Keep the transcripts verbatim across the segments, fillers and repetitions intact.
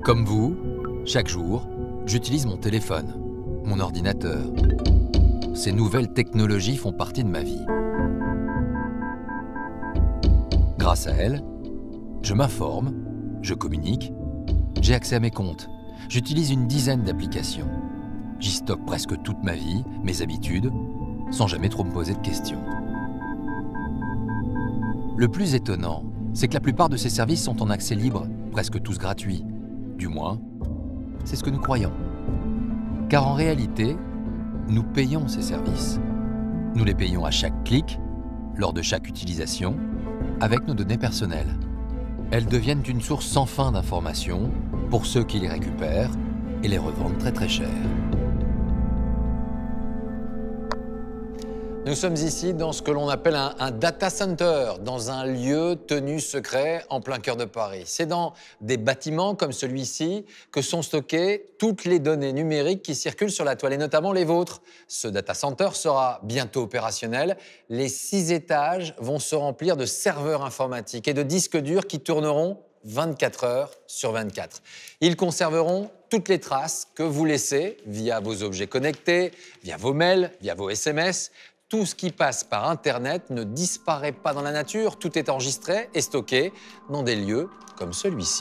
Comme vous, chaque jour, j'utilise mon téléphone, mon ordinateur. Ces nouvelles technologies font partie de ma vie. Grâce à elles, je m'informe, je communique, j'ai accès à mes comptes. J'utilise une dizaine d'applications. J'y stocke presque toute ma vie, mes habitudes, sans jamais trop me poser de questions. Le plus étonnant, c'est que la plupart de ces services sont en accès libre, presque tous gratuits. Du moins, c'est ce que nous croyons. Car en réalité, nous payons ces services. Nous les payons à chaque clic, lors de chaque utilisation, avec nos données personnelles. Elles deviennent une source sans fin d'informations pour ceux qui les récupèrent et les revendent très très cher. Nous sommes ici dans ce que l'on appelle un, un data center, dans un lieu tenu secret en plein cœur de Paris. C'est dans des bâtiments comme celui-ci que sont stockées toutes les données numériques qui circulent sur la toile, et notamment les vôtres. Ce data center sera bientôt opérationnel. Les six étages vont se remplir de serveurs informatiques et de disques durs qui tourneront vingt-quatre heures sur vingt-quatre. Ils conserveront toutes les traces que vous laissez via vos objets connectés, via vos mails, via vos S M S. Tout ce qui passe par Internet ne disparaît pas dans la nature, tout est enregistré et stocké dans des lieux comme celui-ci.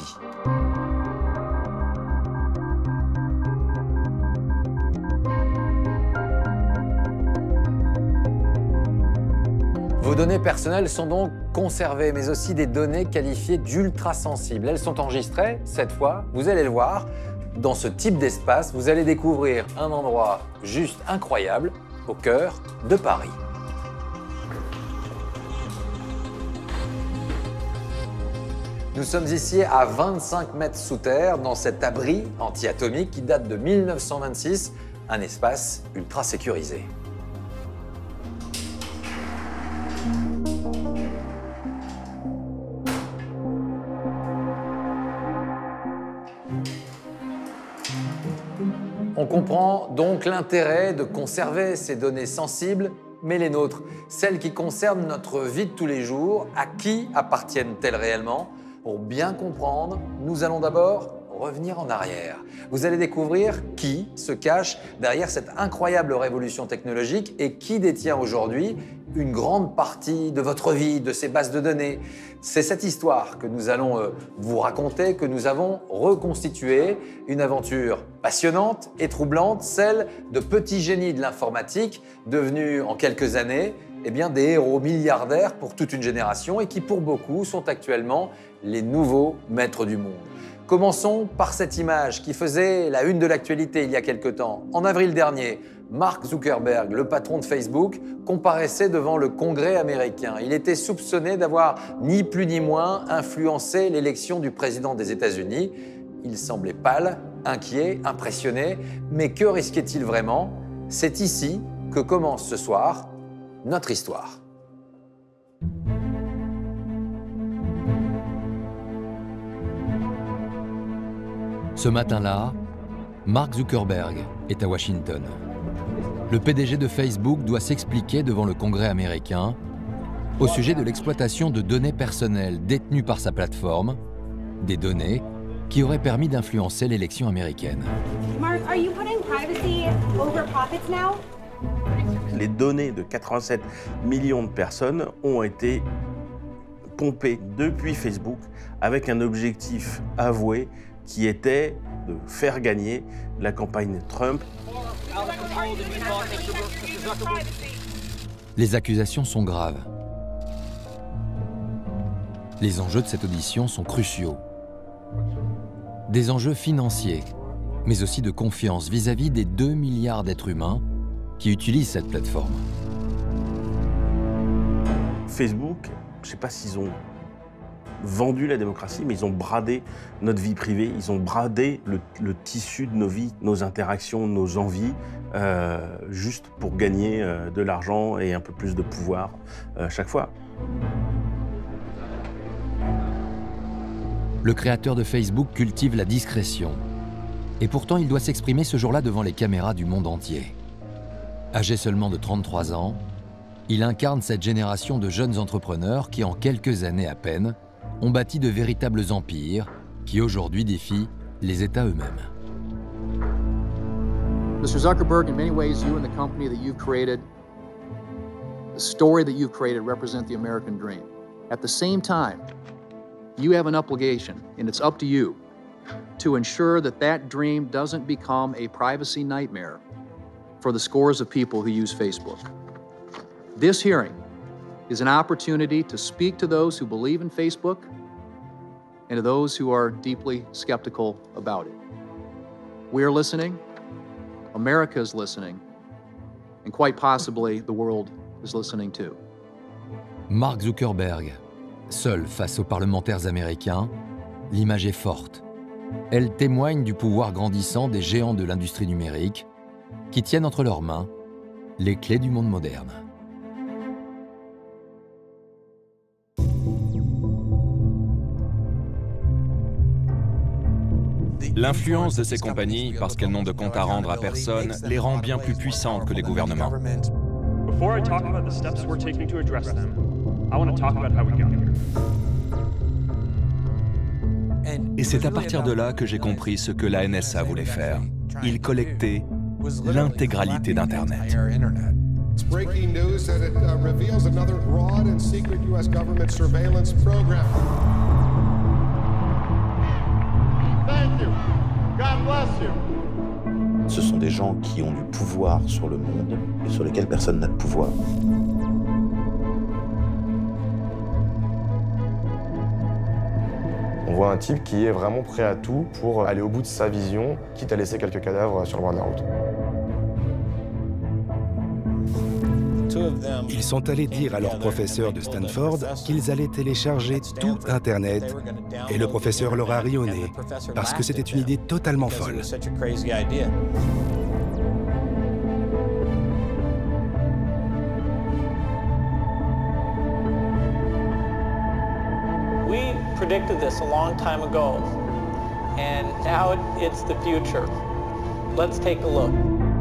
Vos données personnelles sont donc conservées, mais aussi des données qualifiées d'ultra sensibles. Elles sont enregistrées, cette fois, vous allez le voir, dans ce type d'espace, vous allez découvrir un endroit juste incroyable, au cœur de Paris. Nous sommes ici à vingt-cinq mètres sous terre, dans cet abri anti-atomique qui date de mille neuf cent vingt-six, un espace ultra sécurisé. On comprend donc l'intérêt de conserver ces données sensibles, mais les nôtres, celles qui concernent notre vie de tous les jours. À qui appartiennent-elles réellement? Pour bien comprendre, nous allons d'abord revenir en arrière. Vous allez découvrir qui se cache derrière cette incroyable révolution technologique et qui détient aujourd'hui une grande partie de votre vie, de ces bases de données. C'est cette histoire que nous allons euh, vous raconter, que nous avons reconstituée. Une aventure passionnante et troublante, celle de petits génies de l'informatique devenus en quelques années eh bien, des héros milliardaires pour toute une génération et qui pour beaucoup sont actuellement les nouveaux maîtres du monde. Commençons par cette image qui faisait la une de l'actualité il y a quelque temps. En avril dernier, Mark Zuckerberg, le patron de Facebook, comparaissait devant le Congrès américain. Il était soupçonné d'avoir ni plus ni moins influencé l'élection du président des États-Unis. Il semblait pâle, inquiet, impressionné. Mais que risquait-il vraiment? C'est ici que commence ce soir notre histoire. Ce matin-là, Mark Zuckerberg est à Washington. Le P D G de Facebook doit s'expliquer devant le Congrès américain au sujet de l'exploitation de données personnelles détenues par sa plateforme, des données qui auraient permis d'influencer l'élection américaine. Mark, are you putting privacy over profits now? Les données de quatre-vingt-sept millions de personnes ont été pompées depuis Facebook avec un objectif avoué qui était de faire gagner la campagne Trump. Les accusations sont graves. Les enjeux de cette audition sont cruciaux. Des enjeux financiers, mais aussi de confiance vis-à-vis des deux milliards d'êtres humains qui utilisent cette plateforme. Facebook, je ne sais pas s'ils ont vendu la démocratie, mais ils ont bradé notre vie privée, ils ont bradé le, le tissu de nos vies, nos interactions, nos envies, euh, juste pour gagner euh, de l'argent et un peu plus de pouvoir euh, chaque fois. Le créateur de Facebook cultive la discrétion. Et pourtant, il doit s'exprimer ce jour-là devant les caméras du monde entier. Âgé seulement de trente-trois ans, il incarne cette génération de jeunes entrepreneurs qui, en quelques années à peine, ont bâti de véritables empires qui aujourd'hui défient les États eux-mêmes. Mister Zuckerberg, in many ways, you and the company that you've created, the story that you've created represent the American dream. At the same time, you have an obligation, and it's up to you, to ensure that that dream doesn't become a privacy nightmare for the scores of people who use Facebook. This hearing is an opportunity to speak to those who believe in Facebook and to those who are deeply skeptical about it. We are listening, America is listening, and quite possibly the world is listening too. Mark Zuckerberg, seul face aux parlementaires américains, l'image est forte. Elle témoigne du pouvoir grandissant des géants de l'industrie numérique qui tiennent entre leurs mains les clés du monde moderne. L'influence de ces compagnies, parce qu'elles n'ont de compte à rendre à personne, les rend bien plus puissantes que les gouvernements. Before I talk about the steps we're taking to address them, I want to talk about how we got here. Et c'est à partir de là que j'ai compris ce que la N S A voulait faire. Il collectait l'intégralité d'Internet. It's breaking news that it uh, reveals another broad and secret U S government surveillance program. Thank you. God bless you. Ce sont des gens qui ont du pouvoir sur le monde et sur lesquels personne n'a de pouvoir. On voit un type qui est vraiment prêt à tout pour aller au bout de sa vision, quitte à laisser quelques cadavres sur le bord de la route. Ils sont allés dire à leur professeur de Stanford qu'ils allaient télécharger tout Internet et le professeur leur a ri au nez parce que c'était une idée totalement folle. We predicted this a long time ago, and now it's the future. Let's take a look.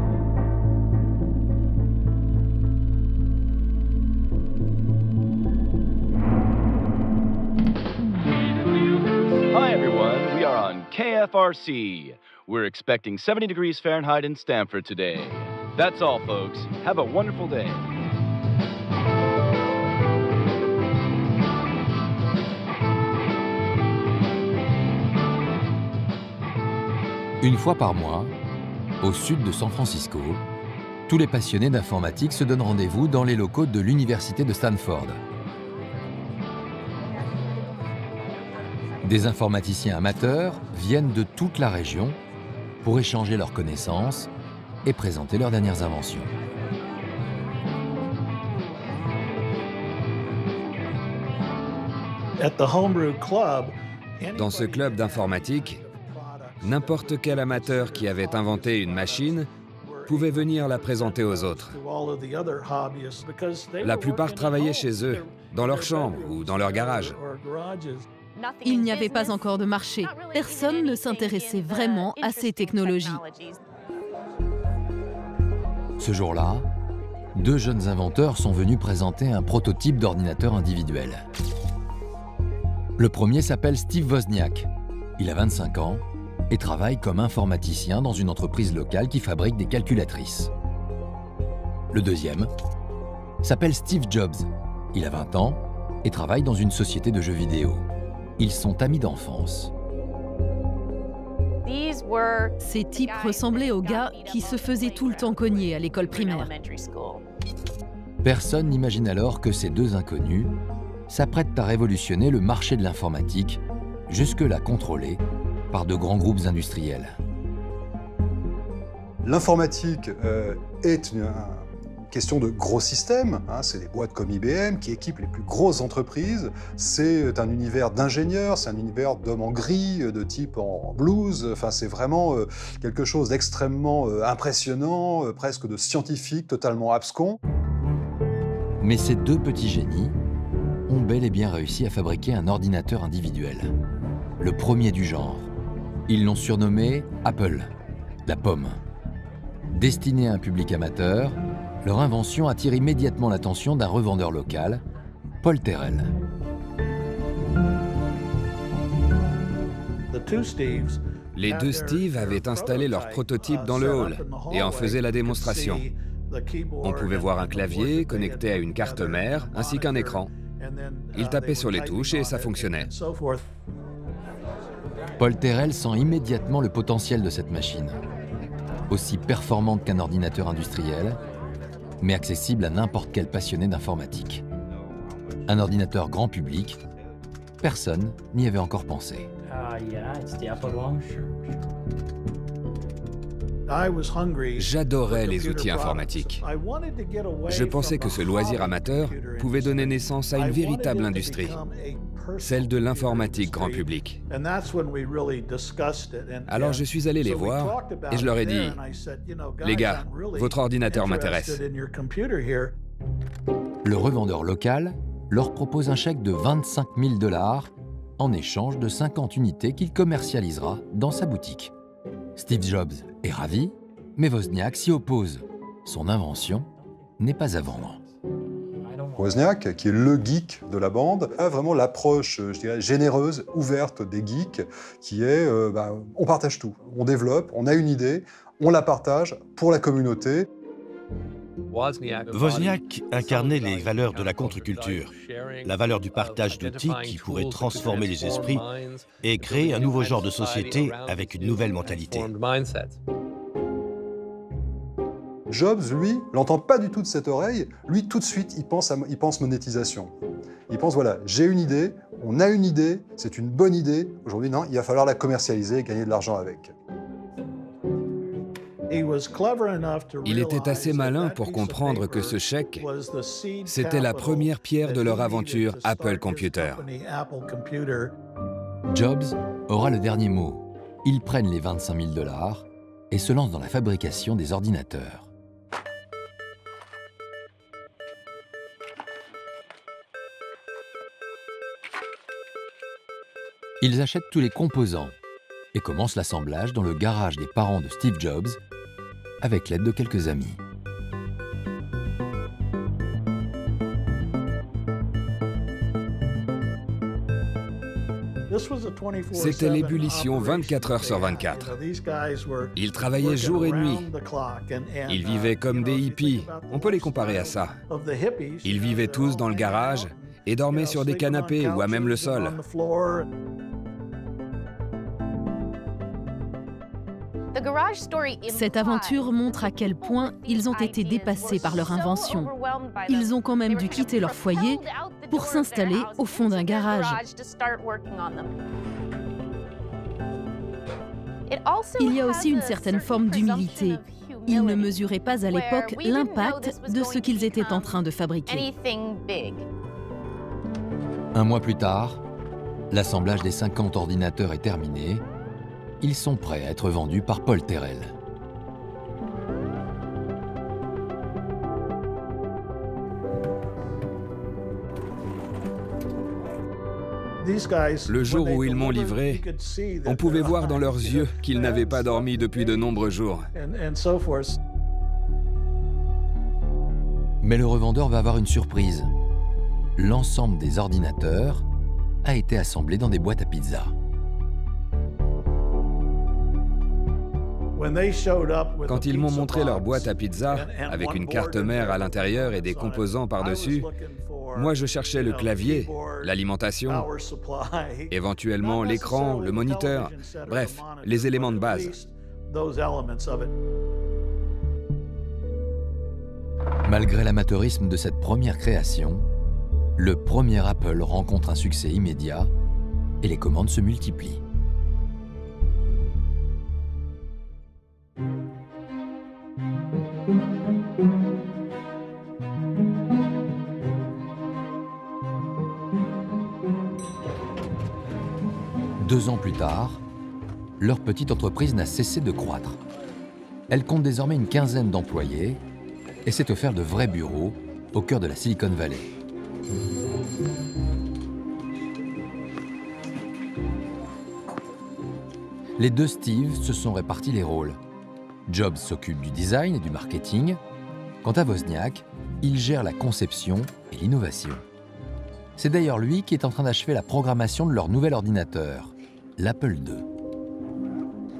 Hi everyone, we are on K F R C. We're expecting seventy degrees Fahrenheit in Stanford today. That's all, folks. Have a wonderful day. Une fois par mois, au sud de San Francisco, tous les passionnés d'informatique se donnent rendez-vous dans les locaux de l'université de Stanford. Des informaticiens amateurs viennent de toute la région pour échanger leurs connaissances et présenter leurs dernières inventions. Dans ce club d'informatique, n'importe quel amateur qui avait inventé une machine pouvait venir la présenter aux autres. La plupart travaillaient chez eux, dans leur chambre ou dans leur garage. Il n'y avait pas encore de marché. Personne ne s'intéressait vraiment à ces technologies. Ce jour-là, deux jeunes inventeurs sont venus présenter un prototype d'ordinateur individuel. Le premier s'appelle Steve Wozniak. Il a vingt-cinq ans et travaille comme informaticien dans une entreprise locale qui fabrique des calculatrices. Le deuxième s'appelle Steve Jobs. Il a vingt ans et travaille dans une société de jeux vidéo. Ils sont amis d'enfance. Ces types ressemblaient aux gars qui se faisaient tout le temps cogner à l'école primaire. Personne n'imagine alors que ces deux inconnus s'apprêtent à révolutionner le marché de l'informatique, jusque-là contrôlé par de grands groupes industriels. L'informatique euh, est une, une question de gros systèmes, hein, c'est des boîtes comme I B M qui équipent les plus grosses entreprises, c'est un univers d'ingénieurs, c'est un univers d'hommes en gris, de type en blues, enfin c'est vraiment euh, quelque chose d'extrêmement euh, impressionnant, euh, presque de scientifique, totalement abscon. Mais ces deux petits génies ont bel et bien réussi à fabriquer un ordinateur individuel, le premier du genre. Ils l'ont surnommé Apple, la pomme. Destinée à un public amateur, leur invention attire immédiatement l'attention d'un revendeur local, Paul Terrell. Les deux Steve avaient installé leur prototype dans le hall et en faisaient la démonstration. On pouvait voir un clavier connecté à une carte mère ainsi qu'un écran. Ils tapaient sur les touches et ça fonctionnait. Paul Terrell sent immédiatement le potentiel de cette machine. Aussi performante qu'un ordinateur industriel, mais accessible à n'importe quel passionné d'informatique. Un ordinateur grand public, personne n'y avait encore pensé. J'adorais les outils informatiques. Je pensais que ce loisir amateur pouvait donner naissance à une véritable industrie, celle de l'informatique grand public. Alors je suis allé les voir et je leur ai dit « Les gars, votre ordinateur m'intéresse. » Le revendeur local leur propose un chèque de vingt-cinq mille dollars en échange de cinquante unités qu'il commercialisera dans sa boutique. Steve Jobs est ravi, mais Wozniak s'y oppose. Son invention n'est pas à vendre. Wozniak, qui est le geek de la bande, a vraiment l'approche, je dirais, généreuse, ouverte des geeks, qui est, euh, bah, on partage tout. On développe, on a une idée, on la partage pour la communauté. Wozniak incarnait les valeurs de la contre-culture, la valeur du partage d'outils qui pourrait transformer les esprits et créer un nouveau genre de société avec une nouvelle mentalité. Jobs, lui, l'entend pas du tout de cette oreille. Lui, tout de suite, il pense, à, il pense monétisation. Il pense, voilà, j'ai une idée, on a une idée, c'est une bonne idée. Aujourd'hui, non, il va falloir la commercialiser et gagner de l'argent avec. Il était assez malin pour comprendre que ce chèque, c'était la première pierre de leur aventure Apple Computer. Jobs aura le dernier mot. Ils prennent les vingt-cinq mille dollars et se lancent dans la fabrication des ordinateurs. Ils achètent tous les composants et commencent l'assemblage dans le garage des parents de Steve Jobs avec l'aide de quelques amis. C'était l'ébullition vingt-quatre heures sur vingt-quatre. Ils travaillaient jour et nuit. Ils vivaient comme des hippies. On peut les comparer à ça. Ils vivaient tous dans le garage et dormaient sur des canapés ou à même le sol. Cette aventure montre à quel point ils ont été dépassés par leur invention. Ils ont quand même dû quitter leur foyer pour s'installer au fond d'un garage. Il y a aussi une certaine forme d'humilité. Ils ne mesuraient pas à l'époque l'impact de ce qu'ils étaient en train de fabriquer. Un mois plus tard, l'assemblage des cinquante ordinateurs est terminé. Ils sont prêts à être vendus par Paul Terrell. Le jour où ils m'ont livré, on pouvait voir dans leurs yeux qu'ils n'avaient pas dormi depuis de nombreux jours. Mais le revendeur va avoir une surprise. L'ensemble des ordinateurs a été assemblé dans des boîtes à pizza. Quand ils m'ont montré leur boîte à pizza, avec une carte mère à l'intérieur et des composants par-dessus, moi je cherchais le clavier, l'alimentation, éventuellement l'écran, le moniteur, bref, les éléments de base. Malgré l'amateurisme de cette première création, le premier Apple rencontre un succès immédiat et les commandes se multiplient. Deux ans plus tard, leur petite entreprise n'a cessé de croître. Elle compte désormais une quinzaine d'employés et s'est offert de vrais bureaux au cœur de la Silicon Valley. Les deux Steve se sont répartis les rôles. Jobs s'occupe du design et du marketing. Quant à Wozniak, il gère la conception et l'innovation. C'est d'ailleurs lui qui est en train d'achever la programmation de leur nouvel ordinateur, l'Apple deux.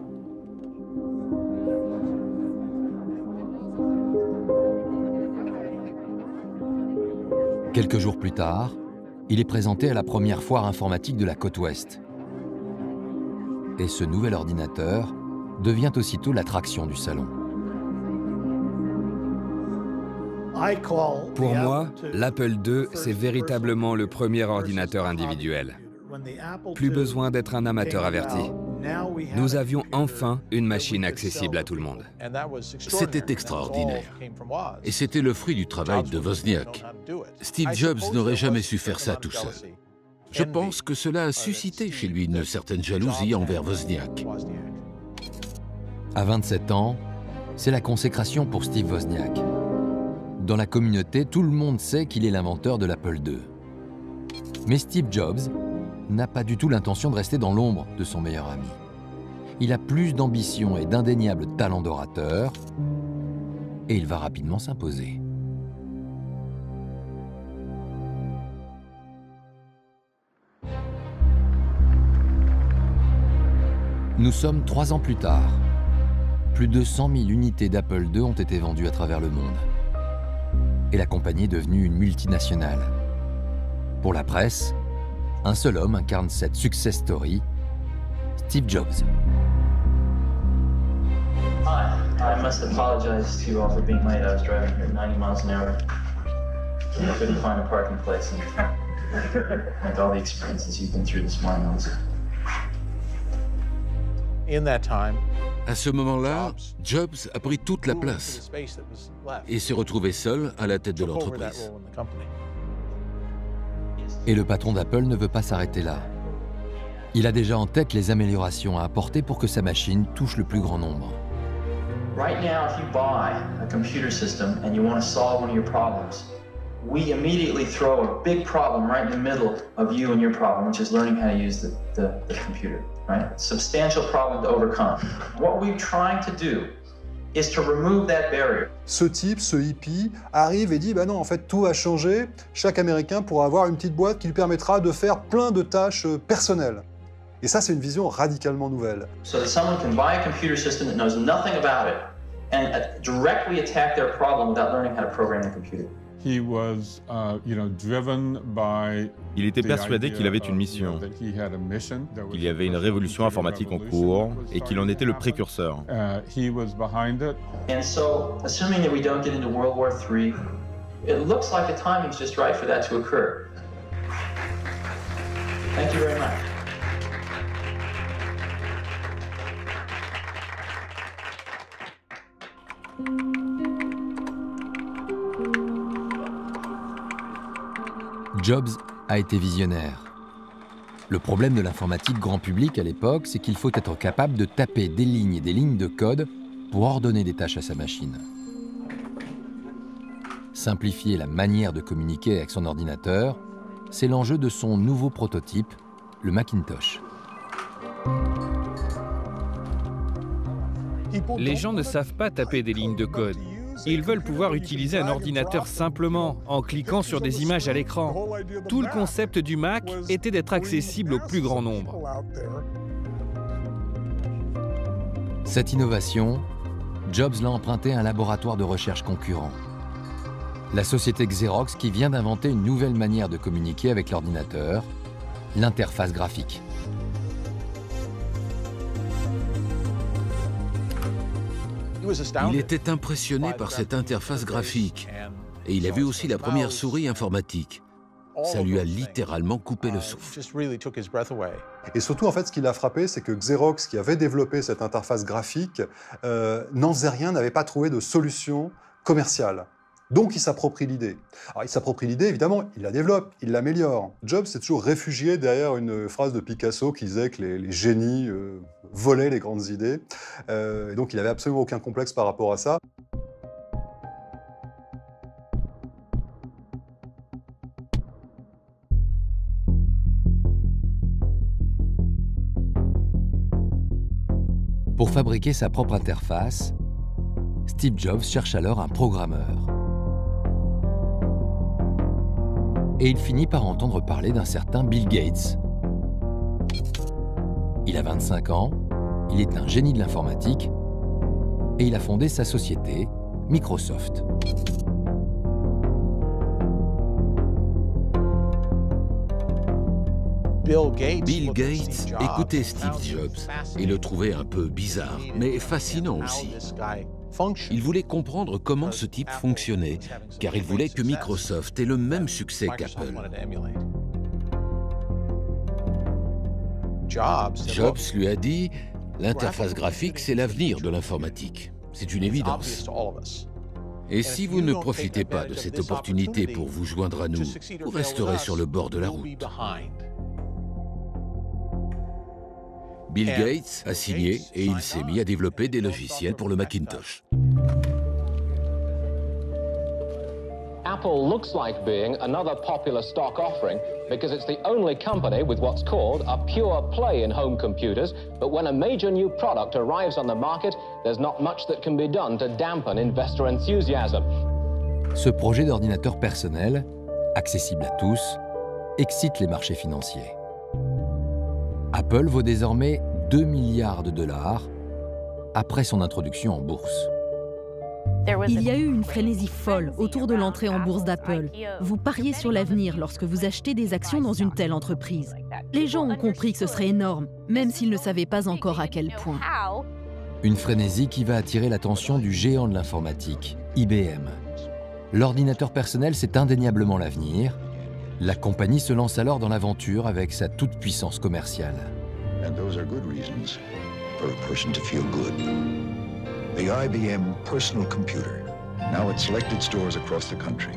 Quelques jours plus tard, il est présenté à la première foire informatique de la côte ouest. Et ce nouvel ordinateur devient aussitôt l'attraction du salon. Pour moi, l'Apple deux, c'est véritablement le premier ordinateur individuel. Plus besoin d'être un amateur averti. Nous avions enfin une machine accessible à tout le monde. C'était extraordinaire. Et c'était le fruit du travail de Wozniak. Steve Jobs n'aurait jamais su faire ça tout seul. Je pense que cela a suscité chez lui une certaine jalousie envers Wozniak. À vingt-sept ans, c'est la consécration pour Steve Wozniak. Dans la communauté, tout le monde sait qu'il est l'inventeur de l'Apple deux. Mais Steve Jobs n'a pas du tout l'intention de rester dans l'ombre de son meilleur ami. Il a plus d'ambition et d'indéniable talent d'orateur, et il va rapidement s'imposer. Nous sommes trois ans plus tard. Plus de cent mille unités d'Apple deux ont été vendues à travers le monde. Et la compagnie est devenue une multinationale. Pour la presse, un seul homme incarne cette success story, Steve Jobs. Hi, I must apologize to you all for being late. I was driving here at ninety miles an hour. I couldn't find a parking place, and like all the experiences you've been through this morning, I was... À ce moment-là, Jobs a pris toute la place et s'est retrouvé seul à la tête de l'entreprise. Et le patron d'Apple ne veut pas s'arrêter là. Il a déjà en tête les améliorations à apporter pour que sa machine touche le plus grand nombre. Right now, if you buy a computer system and you want to solve one of your problems, we immediately throw a big problem right in the middle of you and your problem, which is learning how to use the, the, the computer, right? Substantial problem to overcome. What we're trying to do is to remove that barrier. Ce type, ce hippie, arrive et dit bah non, en fait, tout va changer. Chaque Américain pourra avoir une petite boîte qui lui permettra de faire plein de tâches personnelles. Et ça, c'est une vision radicalement nouvelle. So that someone can buy a computer system that knows nothing about it and directly attack their problem without learning how to program the computer. Il était persuadé qu'il avait une mission, qu'il y avait une révolution informatique en cours et qu'il en était le précurseur. And so, assuming that we don't get into World War Three, it looks like the timing's just right for that to occur. Thank you very much. Jobs a été visionnaire. Le problème de l'informatique grand public à l'époque, c'est qu'il faut être capable de taper des lignes et des lignes de code pour ordonner des tâches à sa machine. Simplifier la manière de communiquer avec son ordinateur, c'est l'enjeu de son nouveau prototype, le Macintosh. Les gens ne savent pas taper des lignes de code. Ils veulent pouvoir utiliser un ordinateur simplement, en cliquant sur des images à l'écran. Tout le concept du Mac était d'être accessible au plus grand nombre. Cette innovation, Jobs l'a empruntée à un laboratoire de recherche concurrent. La société Xerox qui vient d'inventer une nouvelle manière de communiquer avec l'ordinateur, l'interface graphique. Il était impressionné par cette interface graphique et il a vu aussi la première souris informatique. Ça lui a littéralement coupé le souffle. Et surtout, en fait, ce qui l'a frappé, c'est que Xerox, qui avait développé cette interface graphique, euh, n'en faisait rien, n'avait pas trouvé de solution commerciale. Donc, il s'approprie l'idée. Alors, il s'approprie l'idée, évidemment, il la développe, il l'améliore. Jobs s'est toujours réfugié derrière une phrase de Picasso qui disait que les, les génies euh, volaient les grandes idées. Euh, et donc, il n'avait absolument aucun complexe par rapport à ça. Pour fabriquer sa propre interface, Steve Jobs cherche alors un programmeur. Et il finit par entendre parler d'un certain Bill Gates. Il a vingt-cinq ans, il est un génie de l'informatique et il a fondé sa société, Microsoft. Bill Gates écoutait Steve Jobs et le trouvait un peu bizarre, mais fascinant aussi. Il voulait comprendre comment ce type fonctionnait, car il voulait que Microsoft ait le même succès qu'Apple. Jobs lui a dit « L'interface graphique, c'est l'avenir de l'informatique. C'est une évidence. Et si vous ne profitez pas de cette opportunité pour vous joindre à nous, vous resterez sur le bord de la route. » Bill Gates a signé et il s'est mis à développer des logiciels pour le Macintosh. Apple looks like being another popular stock offering because it's the only company with what's called a pure play in home computers, but when a major new product arrives on the market, there's not much that can be done to dampen investor enthusiasm. Ce projet d'ordinateur personnel, accessible à tous, excite les marchés financiers. Apple vaut désormais deux milliards de dollars après son introduction en bourse. Il y a eu une frénésie folle autour de l'entrée en bourse d'Apple. Vous pariez sur l'avenir lorsque vous achetez des actions dans une telle entreprise. Les gens ont compris que ce serait énorme, même s'ils ne savaient pas encore à quel point. Une frénésie qui va attirer l'attention du géant de l'informatique, I B M. L'ordinateur personnel, c'est indéniablement l'avenir. La compagnie se lance alors dans l'aventure avec sa toute-puissance commerciale. The I B M personal computer, now at selected stores across the country.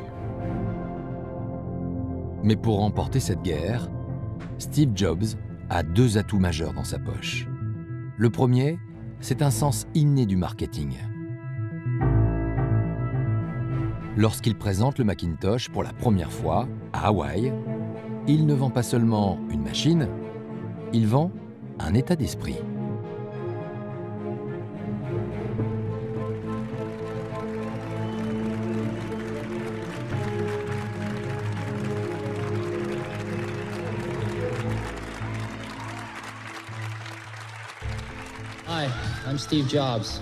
Mais pour remporter cette guerre, Steve Jobs a deux atouts majeurs dans sa poche. Le premier, c'est un sens inné du marketing. Lorsqu'il présente le Macintosh pour la première fois à Hawaï, il ne vend pas seulement une machine, il vend un état d'esprit. Hi, I'm Steve Jobs.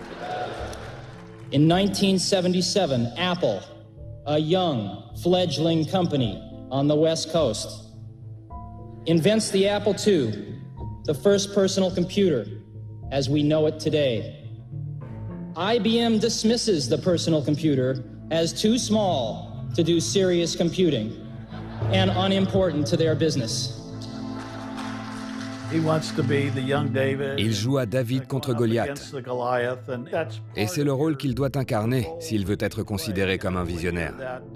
In nineteen seventy-seven, Apple, a young, fledgling company on the West Coast, invents the Apple two, the first personal computer as we know it today. I B M dismisses the personal computer as too small to do serious computing and unimportant to their business. Il joue à David contre Goliath. Et c'est le rôle qu'il doit incarner s'il veut être considéré comme un visionnaire.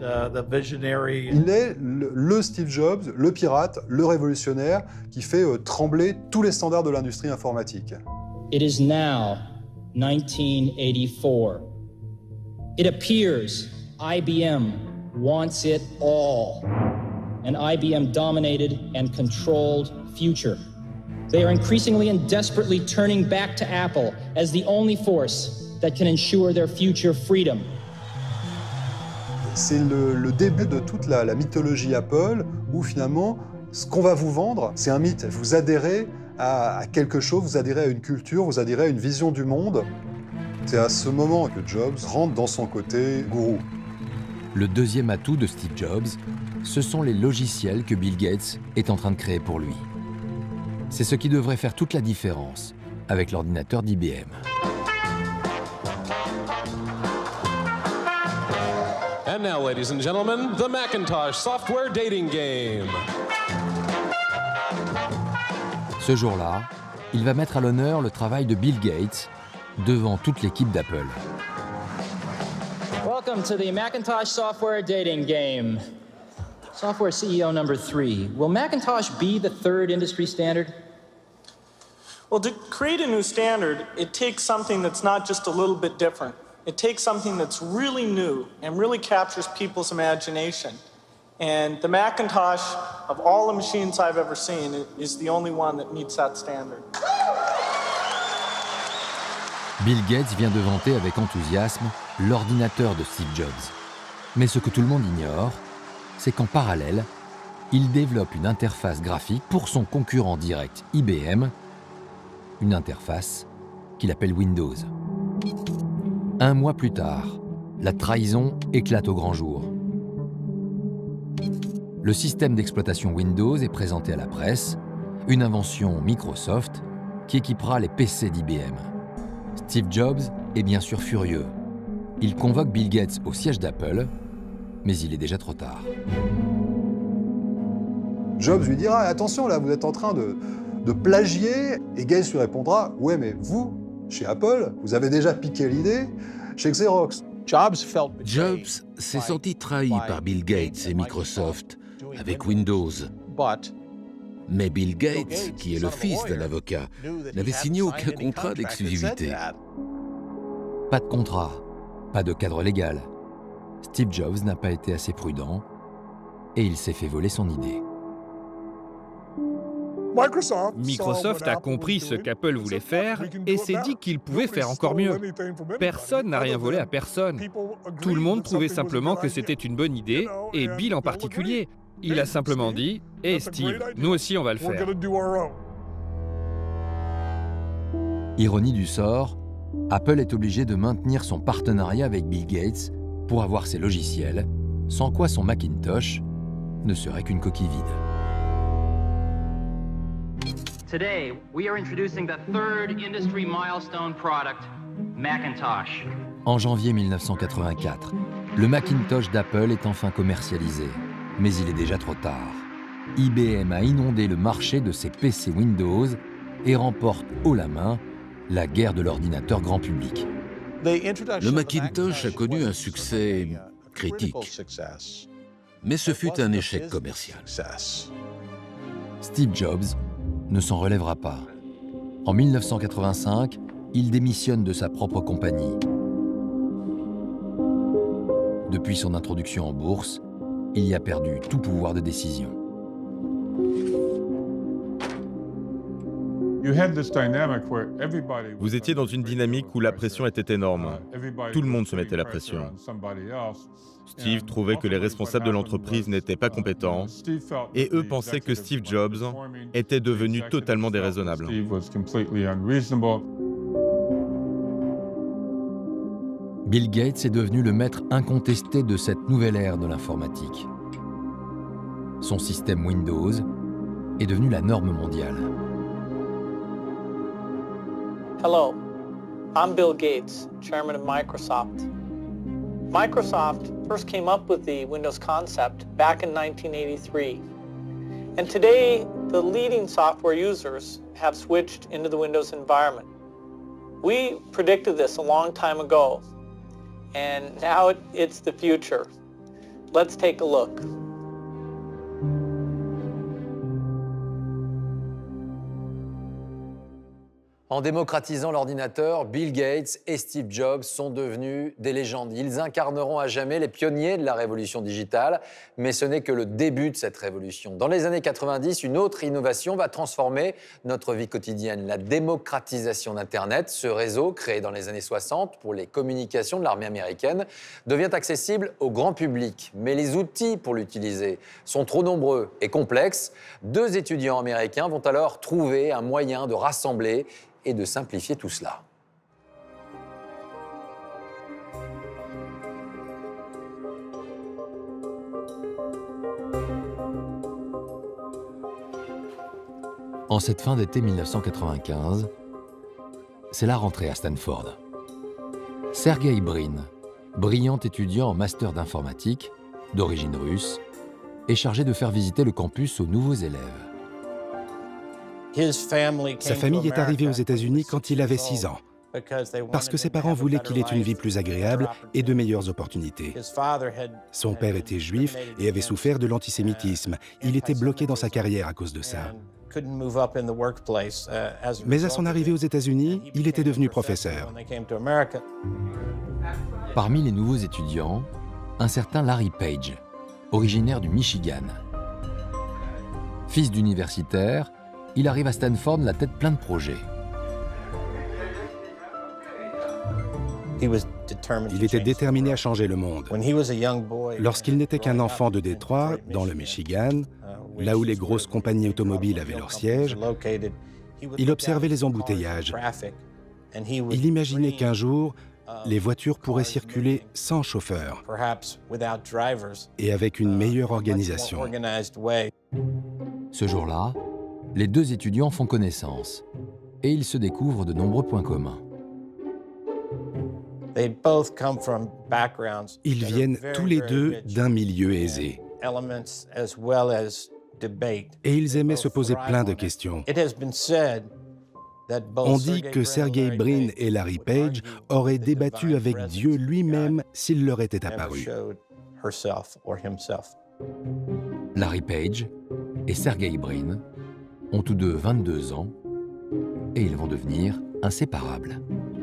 Il est le, le Steve Jobs, le pirate, le révolutionnaire qui fait euh, trembler tous les standards de l'industrie informatique. It is now nineteen eighty-four. It appears I B M wants it all. An I B M dominated and controlled future. They are increasingly and desperately turning back to Apple as the only force that can ensure their future freedom. C'est le, le début de toute la, la mythologie Apple, où finalement, ce qu'on va vous vendre, c'est un mythe. Vous adhérez à, à quelque chose, vous adhérez à une culture, vous adhérez à une vision du monde. C'est à ce moment que Jobs rentre dans son côté gourou. Le deuxième atout de Steve Jobs, ce sont les logiciels que Bill Gates est en train de créer pour lui. C'est ce qui devrait faire toute la différence avec l'ordinateur d'I B M. And now, ladies and gentlemen, the Macintosh Software Dating Game. Ce jour-là, il va mettre à l'honneur le travail de Bill Gates devant toute l'équipe d'Apple. Welcome to the Macintosh Software Dating Game. Software C E O number three, will Macintosh be the third industry standard? Well, to create a new standard, it takes something that's not just a little bit different. It takes something that's really new and really captures people's imagination. And the Macintosh, of all the machines I've ever seen, is the only one that meets that standard. Bill Gates vient de vanter avec enthousiasme l'ordinateur de Steve Jobs. Mais ce que tout le monde ignore, c'est qu'en parallèle, il développe une interface graphique pour son concurrent direct I B M, une interface qu'il appelle Windows. Un mois plus tard, la trahison éclate au grand jour. Le système d'exploitation Windows est présenté à la presse, une invention Microsoft qui équipera les P C d'I B M. Steve Jobs est bien sûr furieux. Il convoque Bill Gates au siège d'Apple, mais il est déjà trop tard. Jobs lui dira « Attention, là, vous êtes en train de, de plagier », et Gates lui répondra « Ouais, mais vous, chez Apple, vous avez déjà piqué l'idée chez Xerox. » Jobs s'est senti trahi par Bill Gates et Microsoft avec Windows. Mais Bill Gates, qui est le fils d'un avocat, n'avait signé aucun contrat d'exclusivité. Pas de contrat, pas de cadre légal. Steve Jobs n'a pas été assez prudent et il s'est fait voler son idée. Microsoft a compris ce qu'Apple voulait faire et s'est dit qu'il pouvait faire encore mieux. Personne n'a rien volé à personne. Tout le monde trouvait simplement que c'était une bonne idée, et Bill en particulier. Il a simplement dit « Hé hey Steve, nous aussi on va le faire ». Ironie du sort, Apple est obligé de maintenir son partenariat avec Bill Gates pour avoir ses logiciels, sans quoi son Macintosh ne serait qu'une coquille vide. Today, we are introducing the third industry milestone product, Macintosh. En janvier mille neuf cent quatre-vingt-quatre, le Macintosh d'Apple est enfin commercialisé, mais il est déjà trop tard. I B M a inondé le marché de ses P C Windows et remporte haut la main la guerre de l'ordinateur grand public. Le Macintosh a connu un succès critique, mais ce fut un échec commercial. Steve Jobs ne s'en relèvera pas. En mille neuf cent quatre-vingt-cinq, il démissionne de sa propre compagnie. Depuis son introduction en bourse, il y a perdu tout pouvoir de décision. Vous étiez dans une dynamique où la pression était énorme. Tout le monde se mettait la pression. Steve trouvait que les responsables de l'entreprise n'étaient pas compétents et eux pensaient que Steve Jobs était devenu totalement déraisonnable. Bill Gates est devenu le maître incontesté de cette nouvelle ère de l'informatique. Son système Windows est devenu la norme mondiale. Hello, I'm Bill Gates, chairman of Microsoft. Microsoft first came up with the Windows concept back in nineteen eighty-three. And today, the leading software users have switched into the Windows environment. We predicted this a long time ago, and now it's the future. Let's take a look. En démocratisant l'ordinateur, Bill Gates et Steve Jobs sont devenus des légendes. Ils incarneront à jamais les pionniers de la révolution digitale, mais ce n'est que le début de cette révolution. Dans les années quatre-vingt-dix, une autre innovation va transformer notre vie quotidienne, la démocratisation d'Internet. Ce réseau, créé dans les années soixante pour les communications de l'armée américaine, devient accessible au grand public. Mais les outils pour l'utiliser sont trop nombreux et complexes. Deux étudiants américains vont alors trouver un moyen de rassembler et de simplifier tout cela. En cette fin d'été mille neuf cent quatre-vingt-quinze, c'est la rentrée à Stanford. Sergey Brin, brillant étudiant en master d'informatique, d'origine russe, est chargé de faire visiter le campus aux nouveaux élèves. Sa famille est arrivée aux États-Unis quand il avait six ans, parce que ses parents voulaient qu'il ait une vie plus agréable et de meilleures opportunités. Son père était juif et avait souffert de l'antisémitisme. Il était bloqué dans sa carrière à cause de ça. Mais à son arrivée aux États-Unis, il était devenu professeur. Parmi les nouveaux étudiants, un certain Larry Page, originaire du Michigan. Fils d'universitaire, il arrive à Stanford la tête pleine de projets. Il était déterminé à changer le monde. Lorsqu'il n'était qu'un enfant de Détroit, dans le Michigan, là où les grosses compagnies automobiles avaient leur siège, il observait les embouteillages. Il imaginait qu'un jour, les voitures pourraient circuler sans chauffeur et avec une meilleure organisation. Ce jour-là, les deux étudiants font connaissance et ils se découvrent de nombreux points communs. Ils viennent tous les deux d'un milieu aisé. Et ils aimaient se poser plein de questions. On dit que Sergey Brin et Larry Page auraient débattu avec Dieu lui-même s'il leur était apparu. Larry Page et Sergey Brin ont tous deux vingt-deux ans et ils vont devenir inséparables.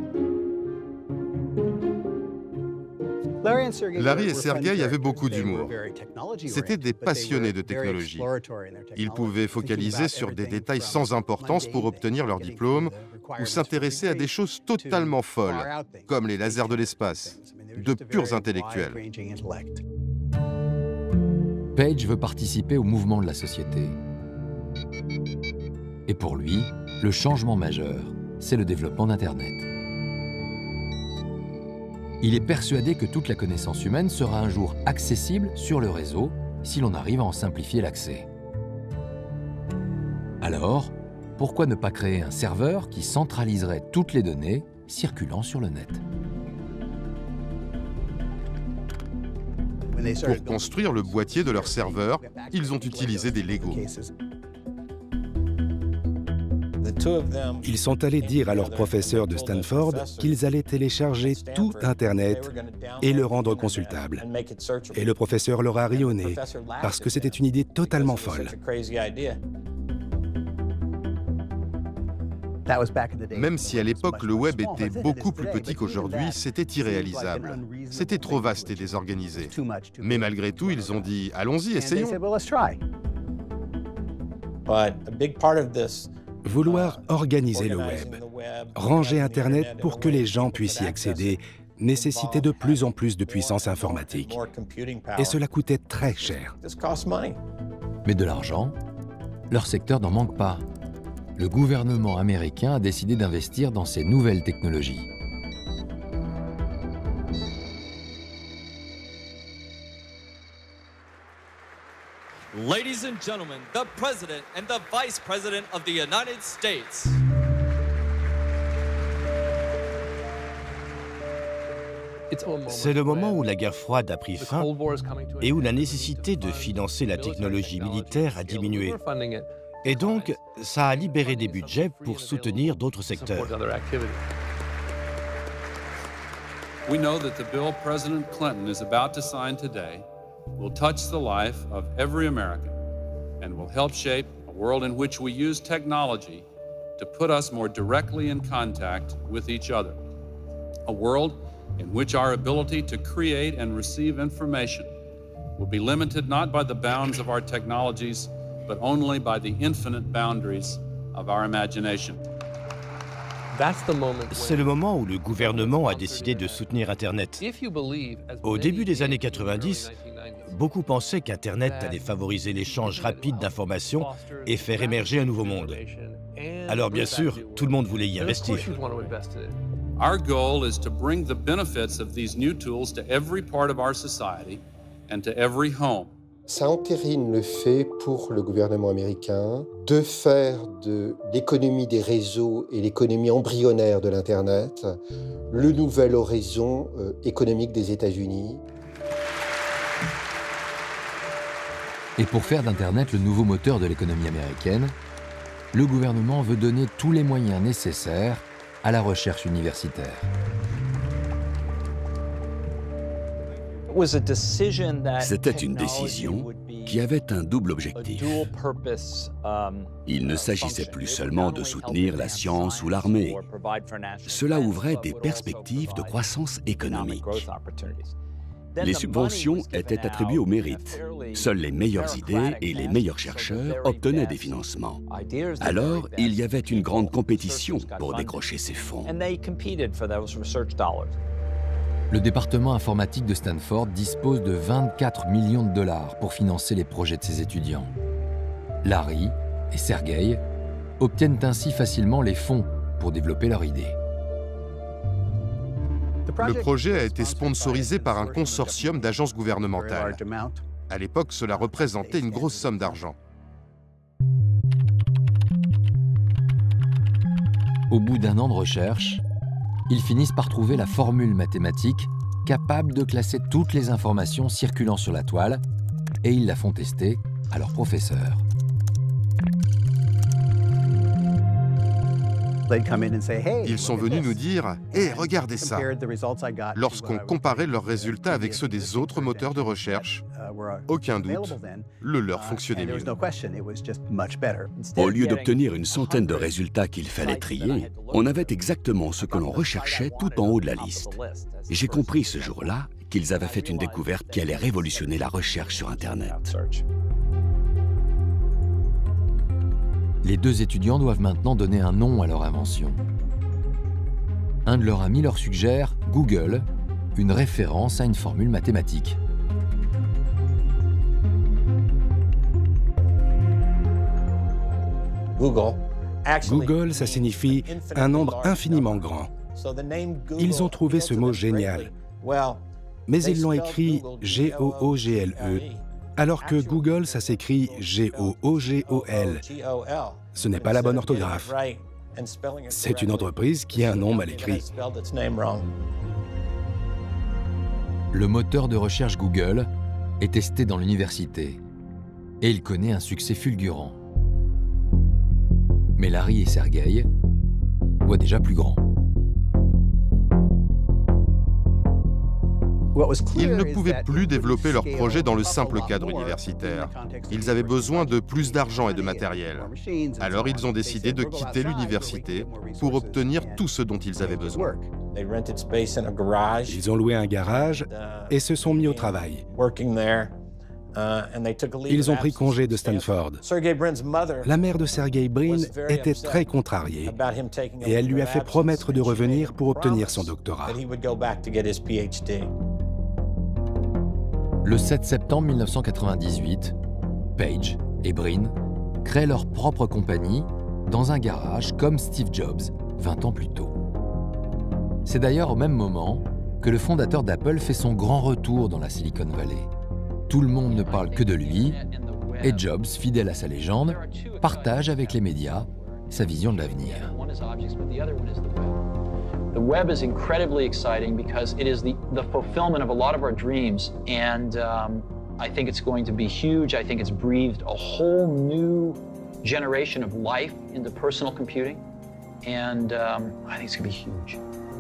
Larry et Sergey avaient beaucoup d'humour. C'étaient des passionnés de technologie. Ils pouvaient focaliser sur des détails sans importance pour obtenir leur diplôme ou s'intéresser à des choses totalement folles, comme les lasers de l'espace, de purs intellectuels. Page veut participer au mouvement de la société. Et pour lui, le changement majeur, c'est le développement d'Internet. Il est persuadé que toute la connaissance humaine sera un jour accessible sur le réseau si l'on arrive à en simplifier l'accès. Alors, pourquoi ne pas créer un serveur qui centraliserait toutes les données circulant sur le net? Pour construire le boîtier de leur serveur, ils ont utilisé des Legos. Ils sont allés dire à leur professeur de Stanford qu'ils allaient télécharger tout Internet et le rendre consultable. Et le professeur leur a ri au nez, parce que c'était une idée totalement folle. Même si à l'époque le web était beaucoup plus petit qu'aujourd'hui, c'était irréalisable. C'était trop vaste et désorganisé. Mais malgré tout, ils ont dit « Allons-y, essayons ». Vouloir organiser le web, ranger Internet pour que les gens puissent y accéder, nécessitait de plus en plus de puissance informatique. Et cela coûtait très cher. Mais de l'argent, leur secteur n'en manque pas. Le gouvernement américain a décidé d'investir dans ces nouvelles technologies. Ladies and gentlemen, the President and the Vice President of the United States. C'est le moment où la guerre froide a pris fin et où la nécessité de financer la technologie militaire a diminué. Et donc, ça a libéré des budgets pour soutenir d'autres secteurs. We know that the bill President Clinton is about to sign today will touch the life of every American and will help shape a world in which we use technology to put us more directly in contact with each other. A world in which our ability to create and receive information will be limited not by the bounds of our technologies, but only by the infinite boundaries of our imagination. C'est le moment où le gouvernement a décidé de soutenir Internet. Au début des années quatre-vingt-dix, beaucoup pensaient qu'Internet allait favoriser l'échange rapide d'informations et faire émerger un nouveau monde. Alors bien sûr, tout le monde voulait y investir. Our goal is to bring the benefits of these new tools to every part of our society and to every home. Ça entérine le fait pour le gouvernement américain de faire de l'économie des réseaux et l'économie embryonnaire de l'Internet le nouvel horizon euh, économique des États-Unis. Et pour faire d'Internet le nouveau moteur de l'économie américaine, le gouvernement veut donner tous les moyens nécessaires à la recherche universitaire. C'était une décision qui avait un double objectif. Il ne s'agissait plus seulement de soutenir la science ou l'armée. Cela ouvrait des perspectives de croissance économique. Les subventions étaient attribuées au mérite. Seules les meilleures idées et les meilleurs chercheurs obtenaient des financements. Alors, il y avait une grande compétition pour décrocher ces fonds. Le département informatique de Stanford dispose de vingt-quatre millions de dollars pour financer les projets de ses étudiants. Larry et Sergey obtiennent ainsi facilement les fonds pour développer leur idée. Le projet a été sponsorisé par un consortium d'agences gouvernementales. À l'époque, cela représentait une grosse somme d'argent. Au bout d'un an de recherche, ils finissent par trouver la formule mathématique capable de classer toutes les informations circulant sur la toile, et ils la font tester à leur professeur. Ils sont venus nous dire « Hé, regardez ça !» Lorsqu'on comparait leurs résultats avec ceux des autres moteurs de recherche, aucun doute, le leur fonctionnait mieux. Au lieu d'obtenir une centaine de résultats qu'il fallait trier, on avait exactement ce que l'on recherchait tout en haut de la liste. Et j'ai compris ce jour-là qu'ils avaient fait une découverte qui allait révolutionner la recherche sur Internet. Les deux étudiants doivent maintenant donner un nom à leur invention. Un de leurs amis leur suggère Google, une référence à une formule mathématique. Google, ça signifie un nombre infiniment grand. Ils ont trouvé ce mot génial, mais ils l'ont écrit G O O G L E, alors que Google, ça s'écrit G O O G O L. Ce n'est pas la bonne orthographe. C'est une entreprise qui a un nom mal écrit. Le moteur de recherche Google est testé dans l'université et il connaît un succès fulgurant. Mais Larry et Sergey voient déjà plus grand. Ils ne pouvaient plus développer leur projet dans le simple cadre universitaire. Ils avaient besoin de plus d'argent et de matériel. Alors ils ont décidé de quitter l'université pour obtenir tout ce dont ils avaient besoin. Ils ont loué un garage et se sont mis au travail. Ils ont pris congé de Stanford. La mère de Sergey Brin était très contrariée et elle lui a fait promettre de revenir pour obtenir son doctorat. Le sept septembre mille neuf cent quatre-vingt-dix-huit, Page et Brin créent leur propre compagnie dans un garage comme Steve Jobs vingt ans plus tôt. C'est d'ailleurs au même moment que le fondateur d'Apple fait son grand retour dans la Silicon Valley. Tout le monde ne parle que de lui, et Jobs, fidèle à sa légende, partage avec les médias sa vision de l'avenir. The web is incredibly exciting because it is the, the fulfillment of a lot of our dreams, and um, I think it's going to be huge. I think it's breathed a whole new generation of life into personal computing, and um, I think it's going to be huge.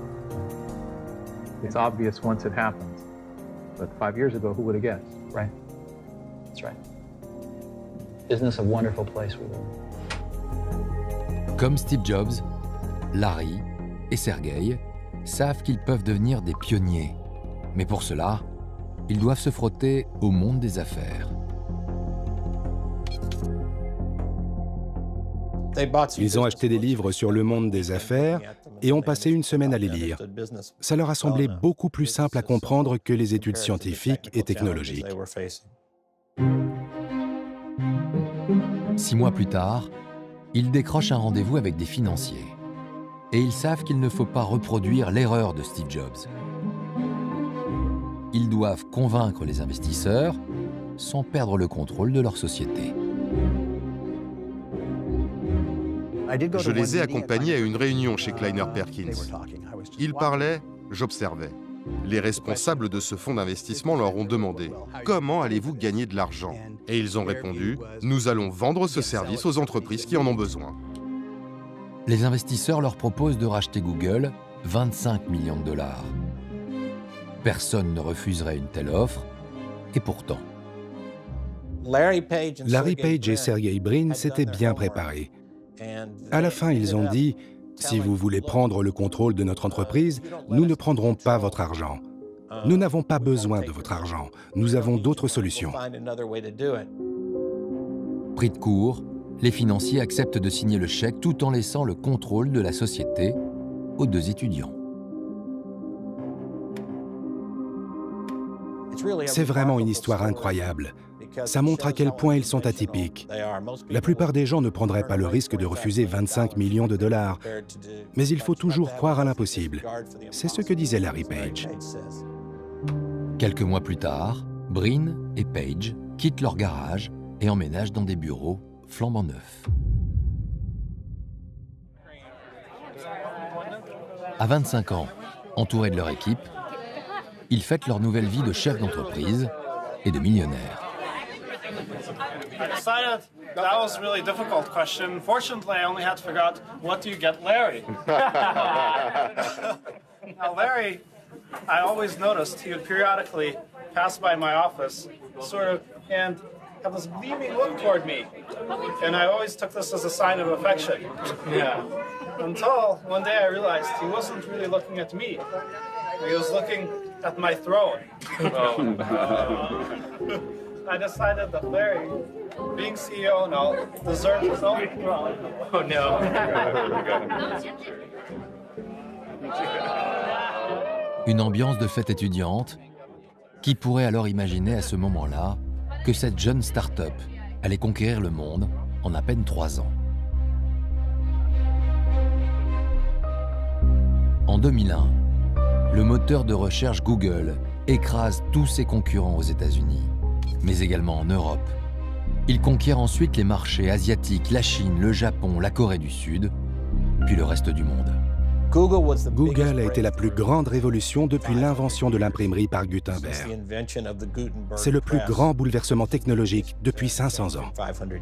It's obvious once it happens, but five years ago, who would have guessed? Right. That's right. Isn't this a wonderful place we live? Comme Steve Jobs, Larry et Sergey savent qu'ils peuvent devenir des pionniers. Mais pour cela, ils doivent se frotter au monde des affaires. Ils ont acheté des livres sur le monde des affaires et ont passé une semaine à les lire. Ça leur a semblé beaucoup plus simple à comprendre que les études scientifiques et technologiques. Six mois plus tard, ils décrochent un rendez-vous avec des financiers. Et ils savent qu'il ne faut pas reproduire l'erreur de Steve Jobs. Ils doivent convaincre les investisseurs sans perdre le contrôle de leur société. Je les ai accompagnés à une réunion chez Kleiner Perkins. Ils parlaient, j'observais. Les responsables de ce fonds d'investissement leur ont demandé « Comment allez-vous gagner de l'argent ?» Et ils ont répondu « Nous allons vendre ce service aux entreprises qui en ont besoin. » Les investisseurs leur proposent de racheter Google vingt-cinq millions de dollars. Personne ne refuserait une telle offre, et pourtant. Larry Page et Sergey Brin s'étaient bien préparés. À la fin, ils ont dit « Si vous voulez prendre le contrôle de notre entreprise, nous ne prendrons pas votre argent. Nous n'avons pas besoin de votre argent. Nous avons d'autres solutions. » Pris de court, les financiers acceptent de signer le chèque tout en laissant le contrôle de la société aux deux étudiants. C'est vraiment une histoire incroyable, Ça montre à quel point ils sont atypiques. La plupart des gens ne prendraient pas le risque de refuser vingt-cinq millions de dollars. Mais il faut toujours croire à l'impossible. C'est ce que disait Larry Page. Quelques mois plus tard, Brin et Page quittent leur garage et emménagent dans des bureaux flambant neufs. À vingt-cinq ans, entourés de leur équipe, ils fêtent leur nouvelle vie de chef d'entreprise et de millionnaire. I decided that was a really difficult question. Fortunately, I only had to figure out what do you get Larry. Now, Larry, I always noticed he would periodically pass by my office, sort of, and have this beaming look toward me. And I always took this as a sign of affection. Yeah. Until one day I realized he wasn't really looking at me. He was looking at my throne. Oh. I decided that Larry, being C E O now, deserves his own throne. Oh no. Une ambiance de fête étudiante. Qui pourrait alors imaginer à ce moment-là que cette jeune start-up allait conquérir le monde en à peine trois ans? En deux mille un, le moteur de recherche Google écrase tous ses concurrents aux États-Unis, mais également en Europe. Il conquiert ensuite les marchés asiatiques, la Chine, le Japon, la Corée du Sud, puis le reste du monde. Google a été la plus grande révolution depuis l'invention de l'imprimerie par Gutenberg. C'est le plus grand bouleversement technologique depuis cinq cents ans.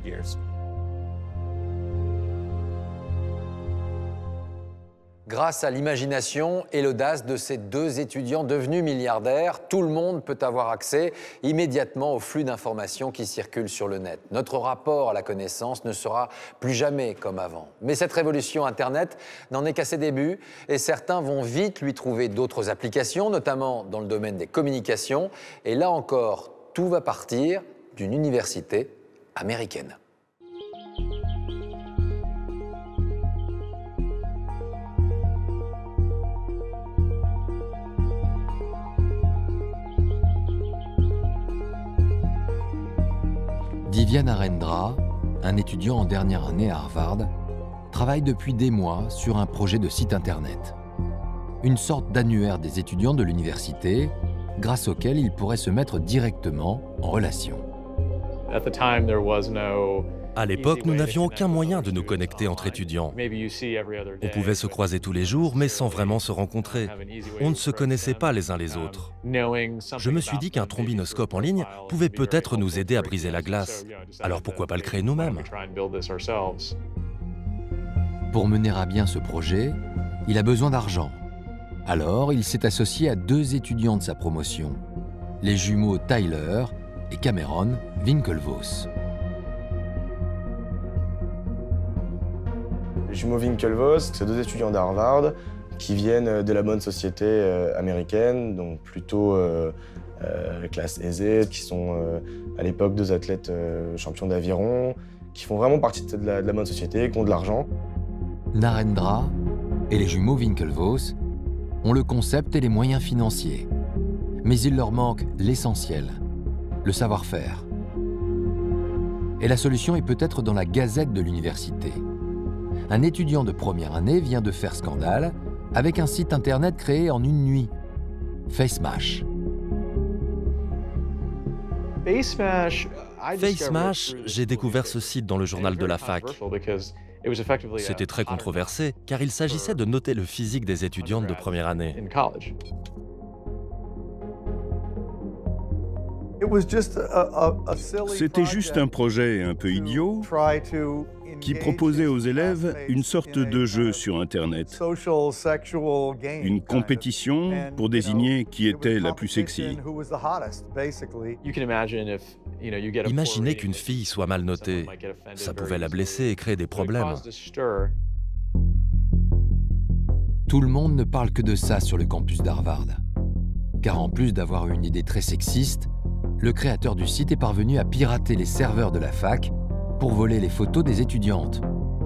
Grâce à l'imagination et l'audace de ces deux étudiants devenus milliardaires, tout le monde peut avoir accès immédiatement au flux d'informations qui circulent sur le net. Notre rapport à la connaissance ne sera plus jamais comme avant. Mais cette révolution Internet n'en est qu'à ses débuts et certains vont vite lui trouver d'autres applications, notamment dans le domaine des communications. Et là encore, tout va partir d'une université américaine. Divya Narendra, un étudiant en dernière année à Harvard, travaille depuis des mois sur un projet de site internet. Une sorte d'annuaire des étudiants de l'université, grâce auquel il pourrait se mettre directement en relation. À l'époque, nous n'avions aucun moyen de nous connecter entre étudiants. On pouvait se croiser tous les jours, mais sans vraiment se rencontrer. On ne se connaissait pas les uns les autres. Je me suis dit qu'un trombinoscope en ligne pouvait peut-être nous aider à briser la glace. Alors pourquoi pas le créer nous-mêmes? Pour mener à bien ce projet, il a besoin d'argent. Alors, il s'est associé à deux étudiants de sa promotion, les jumeaux Tyler et Cameron Winklevoss. Les jumeaux Winklevoss, c'est deux étudiants d'Harvard qui viennent de la bonne société euh, américaine, donc plutôt euh, euh, classe aisée, qui sont euh, à l'époque deux athlètes euh, champions d'aviron, qui font vraiment partie de la, de la bonne société, qui ont de l'argent. Narendra et les jumeaux Winklevoss ont le concept et les moyens financiers. Mais il leur manque l'essentiel, le savoir-faire. Et la solution est peut-être dans la gazette de l'université. Un étudiant de première année vient de faire scandale avec un site internet créé en une nuit, FaceMash. FaceMash, j'ai découvert ce site dans le journal de la fac. C'était très controversé, car il s'agissait de noter le physique des étudiantes de première année. C'était juste un projet un peu idiot qui proposait aux élèves une sorte de jeu sur Internet. Une compétition pour désigner qui était la plus sexy. Imaginez qu'une fille soit mal notée. Ça pouvait la blesser et créer des problèmes. Tout le monde ne parle que de ça sur le campus d'Harvard. Car en plus d'avoir une idée très sexiste, le créateur du site est parvenu à pirater les serveurs de la fac pour voler les photos des étudiantes.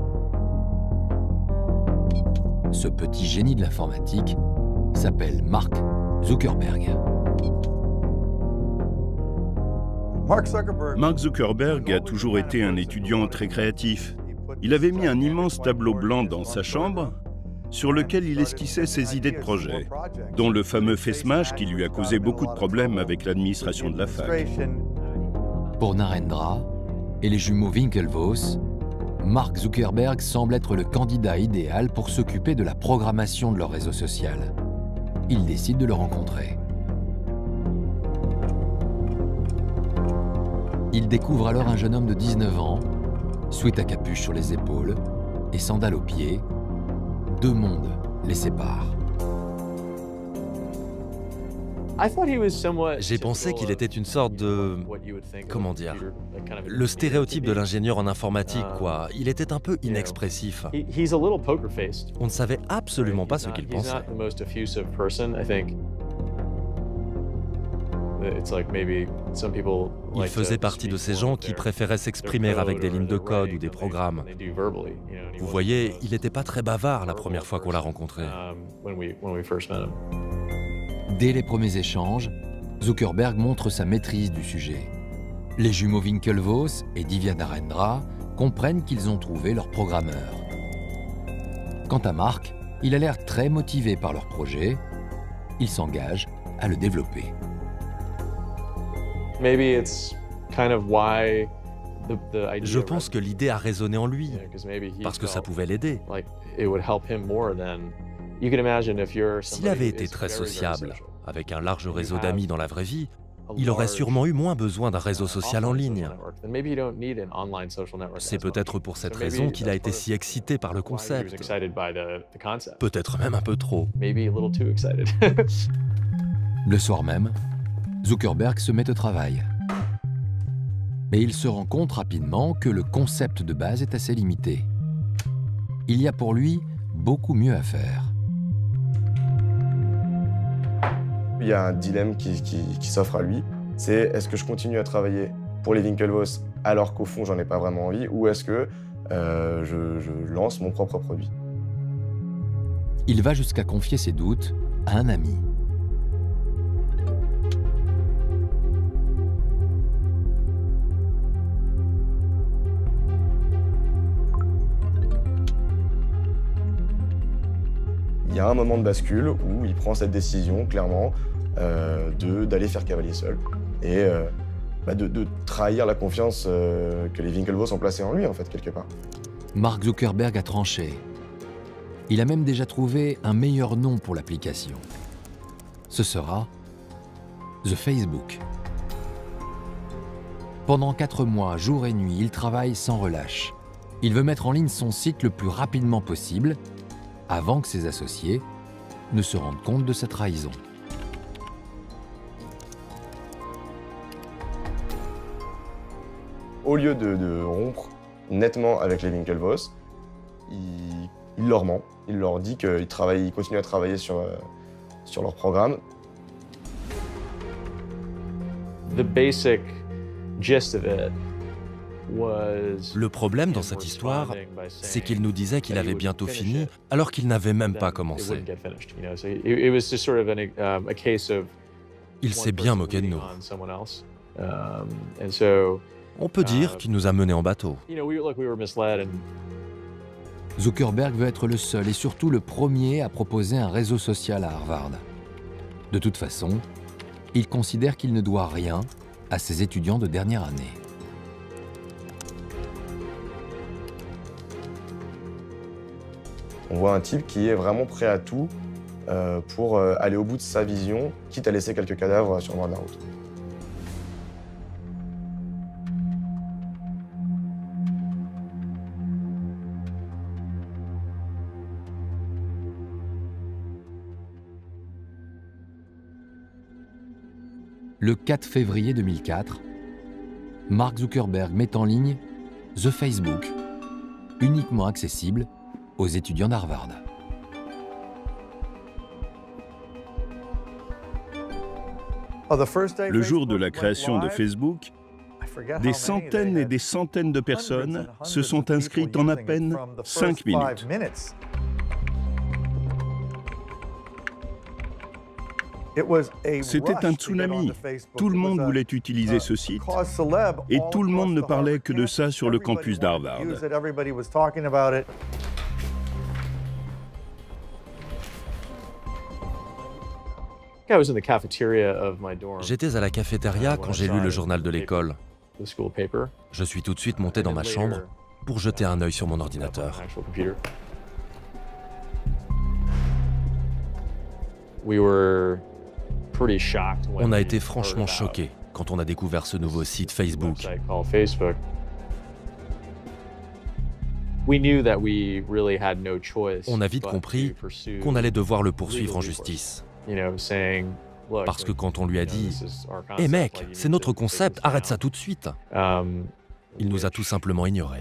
Ce petit génie de l'informatique s'appelle Mark Zuckerberg. Mark Zuckerberg a toujours été un étudiant très créatif. Il avait mis un immense tableau blanc dans sa chambre sur lequel il esquissait ses idées de projet, dont le fameux FaceMash qui lui a causé beaucoup de problèmes avec l'administration de la fac. Pour Narendra et les jumeaux Winklevoss, Mark Zuckerberg semble être le candidat idéal pour s'occuper de la programmation de leur réseau social. Il décide de le rencontrer. Il découvre alors un jeune homme de dix-neuf ans, sweat à capuche sur les épaules et sandales aux pieds. Deux mondes les séparent. J'ai pensé qu'il était une sorte de... comment dire? Le stéréotype de l'ingénieur en informatique, quoi. Il était un peu inexpressif. On ne savait absolument pas ce qu'il pensait. Il faisait partie de ces gens qui préféraient s'exprimer avec des lignes de code ou des programmes. Vous voyez, il n'était pas très bavard la première fois qu'on l'a rencontré. Dès les premiers échanges, Zuckerberg montre sa maîtrise du sujet. Les jumeaux Winklevoss et Divya Narendra comprennent qu'ils ont trouvé leur programmeur. Quant à Mark, il a l'air très motivé par leur projet. Il s'engage à le développer. Je pense que l'idée a résonné en lui, parce que ça pouvait l'aider. S'il avait été très sociable, avec un large réseau d'amis dans la vraie vie, il aurait sûrement eu moins besoin d'un réseau social en ligne. C'est peut-être pour cette raison qu'il a été si excité par le concept. Peut-être même un peu trop. Le soir même, Zuckerberg se met au travail. Mais il se rend compte rapidement que le concept de base est assez limité. Il y a pour lui beaucoup mieux à faire. Il y a un dilemme qui, qui, qui s'offre à lui, c'est est-ce que je continue à travailler pour les Winklevoss alors qu'au fond j'en ai pas vraiment envie, ou est-ce que euh, je, je lance mon propre produit? Il va jusqu'à confier ses doutes à un ami. Il y a un moment de bascule où il prend cette décision, clairement, euh, d'aller faire cavalier seul et euh, bah de, de trahir la confiance euh, que les Winklevoss ont placée en lui, en fait, quelque part. Mark Zuckerberg a tranché. Il a même déjà trouvé un meilleur nom pour l'application. Ce sera The Facebook. Pendant quatre mois, jour et nuit, il travaille sans relâche. Il veut mettre en ligne son site le plus rapidement possible, avant que ses associés ne se rendent compte de sa trahison. Au lieu de, de rompre nettement avec les Winklevoss, il, il leur ment. Il leur dit qu'il travaille, il continue à travailler sur, euh, sur leur programme. The basic gist of it. Le problème dans cette histoire, c'est qu'il nous disait qu'il avait bientôt fini, alors qu'il n'avait même pas commencé. Il s'est bien moqué de nous. On peut dire qu'il nous a menés en bateau. Zuckerberg veut être le seul et surtout le premier à proposer un réseau social à Harvard. De toute façon, il considère qu'il ne doit rien à ses étudiants de dernière année. On voit un type qui est vraiment prêt à tout euh, pour euh, aller au bout de sa vision, quitte à laisser quelques cadavres sur le bord de la route. Le quatre février deux mille quatre, Mark Zuckerberg met en ligne The Facebook, uniquement accessible aux étudiants d'Harvard. Le jour de la création de Facebook, des centaines et des centaines de personnes se sont inscrites en à peine cinq minutes. C'était un tsunami. Tout le monde voulait utiliser ce site et tout le monde ne parlait que de ça sur le campus d'Harvard. J'étais à la cafétéria quand j'ai lu le journal de l'école. Je suis tout de suite monté dans ma chambre pour jeter un œil sur mon ordinateur. On a été franchement choqués quand on a découvert ce nouveau site Facebook. On a vite compris qu'on allait devoir le poursuivre en justice. Parce que quand on lui a dit « Hé hey mec, c'est notre concept, arrête ça tout de suite !» il nous a tout simplement ignorés.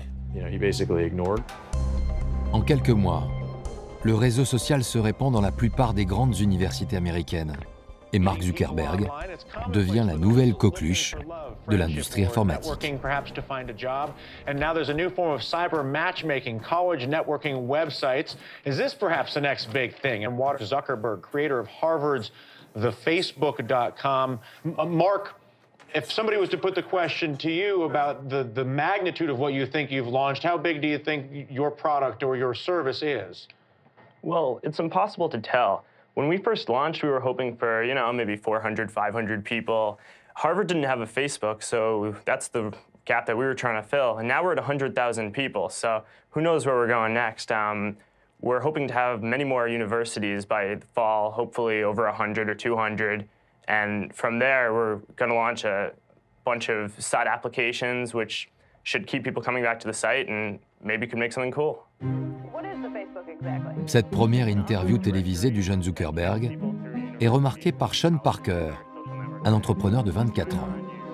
En quelques mois, le réseau social se répand dans la plupart des grandes universités américaines. Et Mark Zuckerberg devient la nouvelle coqueluche de l'industrie informatique. And now there's a new form of cyber matchmaking, college networking websites. Is this perhaps the next big thing? And Mark Zuckerberg, creator of Harvard's the Facebook dot com. Mark, if somebody was to put the question to you about the, the magnitude of what you think you've launched, how big do you think your product or your service is? Well, it's impossible to tell. When we first launched, we were hoping for, you know, maybe four hundred, five hundred people. Harvard didn't have a Facebook, so that's the gap that we were trying to fill. And now we're at one hundred thousand people, so who knows where we're going next. Um, we're hoping to have many more universities by the fall, hopefully over one hundred or two hundred. And from there, we're going to launch a bunch of side applications, which should keep people coming back to the site and maybe could make something cool. Cette première interview télévisée du jeune Zuckerberg est remarquée par Sean Parker, un entrepreneur de vingt-quatre ans.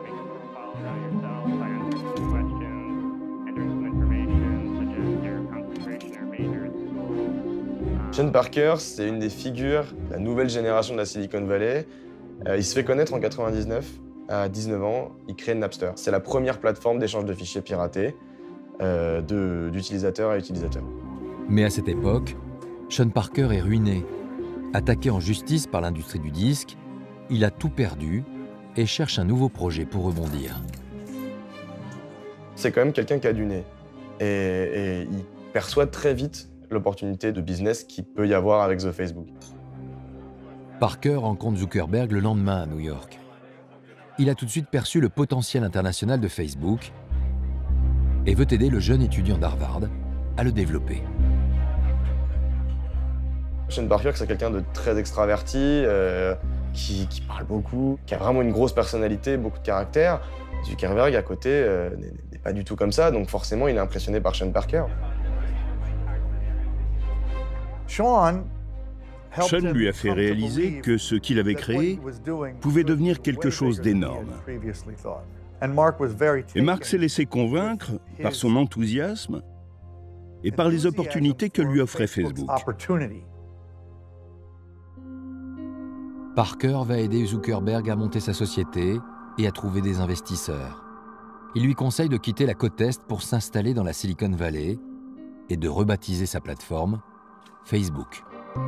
Sean Parker, c'est une des figures de la nouvelle génération de la Silicon Valley. Euh, il se fait connaître en quatre-vingt-dix-neuf, à dix-neuf ans, il crée Napster. C'est la première plateforme d'échange de fichiers piratés euh, d'utilisateur à utilisateur. Mais à cette époque, Sean Parker est ruiné. Attaqué en justice par l'industrie du disque, il a tout perdu et cherche un nouveau projet pour rebondir. C'est quand même quelqu'un qui a du nez. Et, et il perçoit très vite l'opportunité de business qu'il peut y avoir avec The Facebook. Parker rencontre Zuckerberg le lendemain à New York. Il a tout de suite perçu le potentiel international de Facebook et veut aider le jeune étudiant d'Harvard à le développer. Sean Parker, c'est quelqu'un de très extraverti, euh, qui, qui parle beaucoup, qui a vraiment une grosse personnalité, beaucoup de caractère. Zuckerberg, à côté, euh, n'est pas du tout comme ça, donc forcément, il est impressionné par Sean Parker. Sean lui a fait réaliser que ce qu'il avait créé pouvait devenir quelque chose d'énorme. Et Mark s'est laissé convaincre par son enthousiasme et par les opportunités que lui offrait Facebook. Parker va aider Zuckerberg à monter sa société et à trouver des investisseurs. Il lui conseille de quitter la côte Est pour s'installer dans la Silicon Valley et de rebaptiser sa plateforme Facebook.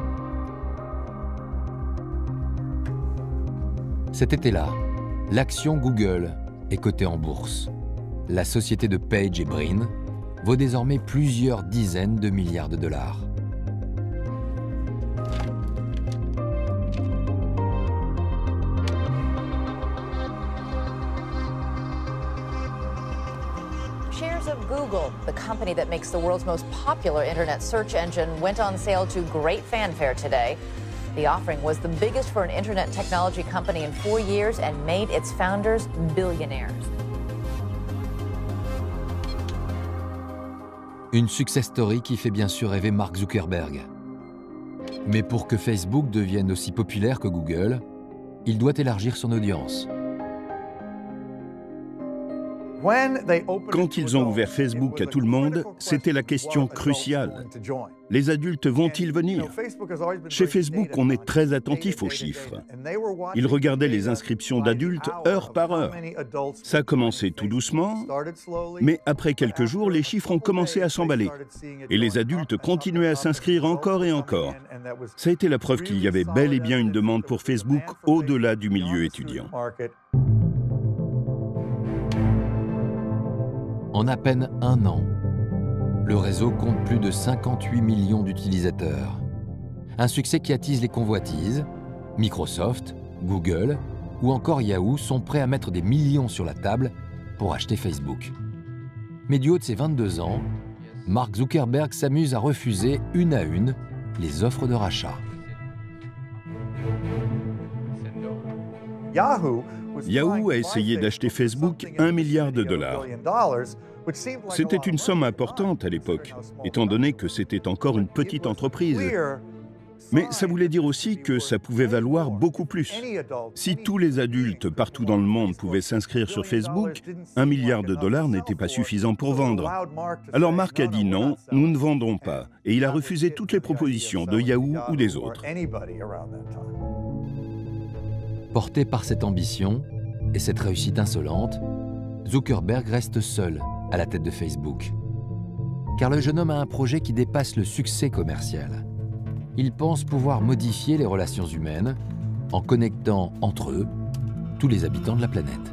Cet été-là, l'action Google est cotée en bourse. La société de Page et Brin vaut désormais plusieurs dizaines de milliards de dollars. Shares of Google, the company that makes the world's most popular internet search engine, went on sale to great fanfare today. The offering was the biggest for an internet technology company in four years and made its founders billionaires. Une success story qui fait bien sûr rêver Mark Zuckerberg. Mais pour que Facebook devienne aussi populaire que Google, il doit élargir son audience. Quand ils ont ouvert Facebook à tout le monde, c'était la question cruciale. Les adultes vont-ils venir? Chez Facebook, on est très attentif aux chiffres. Ils regardaient les inscriptions d'adultes heure par heure. Ça a commencé tout doucement, mais après quelques jours, les chiffres ont commencé à s'emballer. Et les adultes continuaient à s'inscrire encore et encore. Ça a été la preuve qu'il y avait bel et bien une demande pour Facebook au-delà du milieu étudiant. En à peine un an, le réseau compte plus de cinquante-huit millions d'utilisateurs. Un succès qui attise les convoitises. Microsoft, Google ou encore Yahoo sont prêts à mettre des millions sur la table pour acheter Facebook. Mais du haut de ses vingt-deux ans, Mark Zuckerberg s'amuse à refuser une à une les offres de rachat. Yahoo a essayé d'acheter Facebook un milliard de dollars. C'était une somme importante à l'époque, étant donné que c'était encore une petite entreprise. Mais ça voulait dire aussi que ça pouvait valoir beaucoup plus. Si tous les adultes partout dans le monde pouvaient s'inscrire sur Facebook, un milliard de dollars n'était pas suffisant pour vendre. Alors Mark a dit non, nous ne vendrons pas, et il a refusé toutes les propositions de Yahoo ou des autres. Porté par cette ambition et cette réussite insolente, Zuckerberg reste seul à la tête de Facebook. Car le jeune homme a un projet qui dépasse le succès commercial. Il pense pouvoir modifier les relations humaines en connectant entre eux tous les habitants de la planète.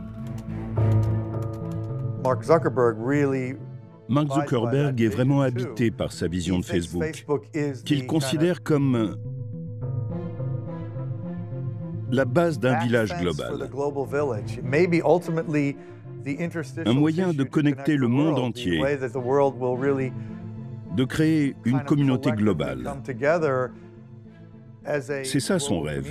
Mark Zuckerberg est vraiment habité par sa vision de Facebook, qu'il considère comme la base d'un village global. Un moyen de connecter le monde entier, de créer une communauté globale. C'est ça son rêve.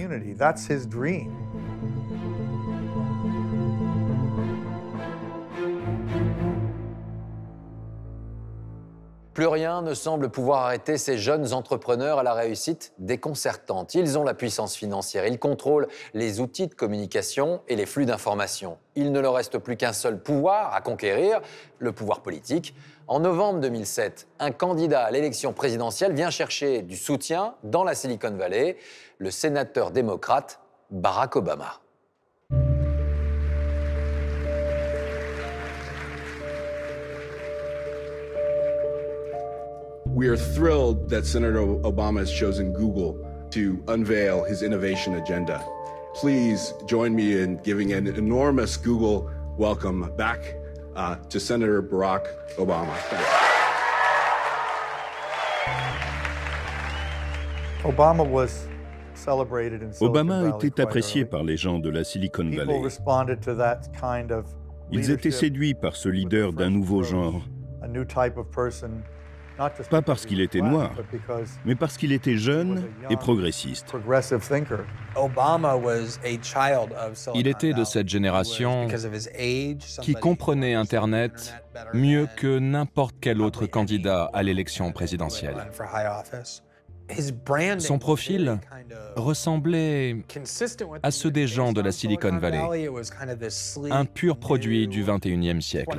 Plus rien ne semble pouvoir arrêter ces jeunes entrepreneurs à la réussite déconcertante. Ils ont la puissance financière, ils contrôlent les outils de communication et les flux d'informations. Il ne leur reste plus qu'un seul pouvoir à conquérir, le pouvoir politique. En novembre deux mille sept, un candidat à l'élection présidentielle vient chercher du soutien dans la Silicon Valley, le sénateur démocrate Barack Obama. We are thrilled that Senator Obama has chosen Google to unveil his innovation agenda. Please join me in giving an enormous Google welcome back uh, to Senator Barack Obama. Obama was Obama était apprécié par les gens de la Silicon Valley. Ils étaient séduits par ce leader d'un nouveau genre. Pas parce qu'il était noir, mais parce qu'il était jeune et progressiste. Il était de cette génération qui comprenait Internet mieux que n'importe quel autre candidat à l'élection présidentielle. Son profil ressemblait à ceux des gens de la Silicon Valley, un pur produit du vingt et unième siècle.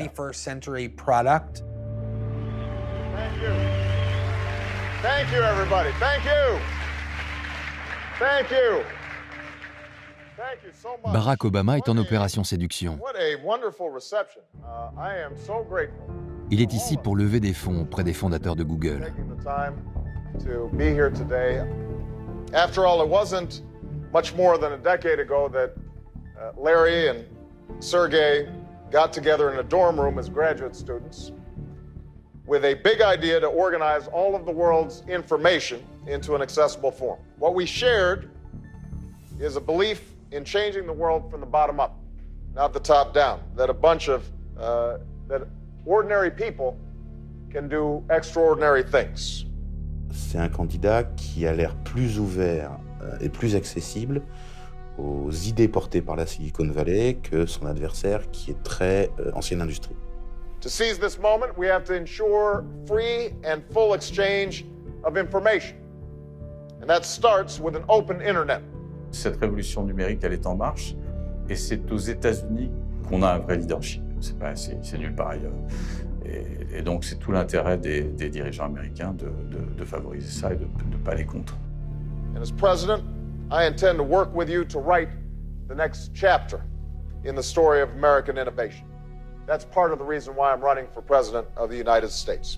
Thank you, everybody. Thank you. Thank you. Thank you so much. Barack Obama est en opération séduction. What a wonderful reception. Uh, I am so grateful. Il est ici pour lever des fonds auprès des fondateurs de Google. Taking the time to be here today. After all, it wasn't much more than a decade ago that uh, Larry and Sergey got together in a dorm room as graduate students, with a big idea to organize all of the world's information into an accessible form. What we shared is a belief in changing the world from the bottom up, not the top down, that a bunch of, uh, that ordinary people can do extraordinary things. C'est un candidat qui a l'air plus ouvert et plus accessible aux idées portées par la Silicon Valley que son adversaire qui est très euh, ancienne industrie. To seize this moment, we have to ensure free and full exchange of information. And that starts with an open internet. Cette révolution numérique, elle est en marche, et c'est aux États-Unis qu'on a un vrai leadership. C'est pas, c'est, c'est nulle part ailleurs. Et Et, et donc c'est tout l'intérêt des, des dirigeants américains de, de, de favoriser ça et de ne pas aller contre. And as president, I intend to work with you to write the next chapter in the story of American innovation. That's part of the reason why I'm running for president of the United States.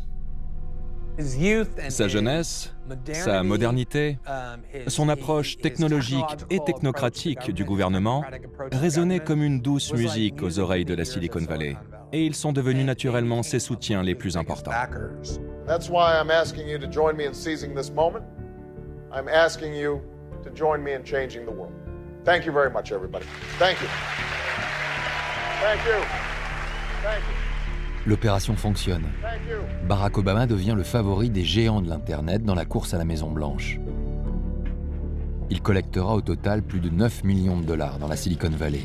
Sa jeunesse, sa modernité, son approche technologique et technocratique du gouvernement résonnaient comme une douce musique aux oreilles de la Silicon Valley. Et ils sont devenus naturellement ses soutiens les plus importants. That's why I'm asking you to join me in seizing this moment. I'm asking you to join me in changing the world. Thank you very much, everybody. Thank you. Thank you. Thank you. L'opération fonctionne. Barack Obama devient le favori des géants de l'Internet dans la course à la Maison-Blanche. Il collectera au total plus de neuf millions de dollars dans la Silicon Valley.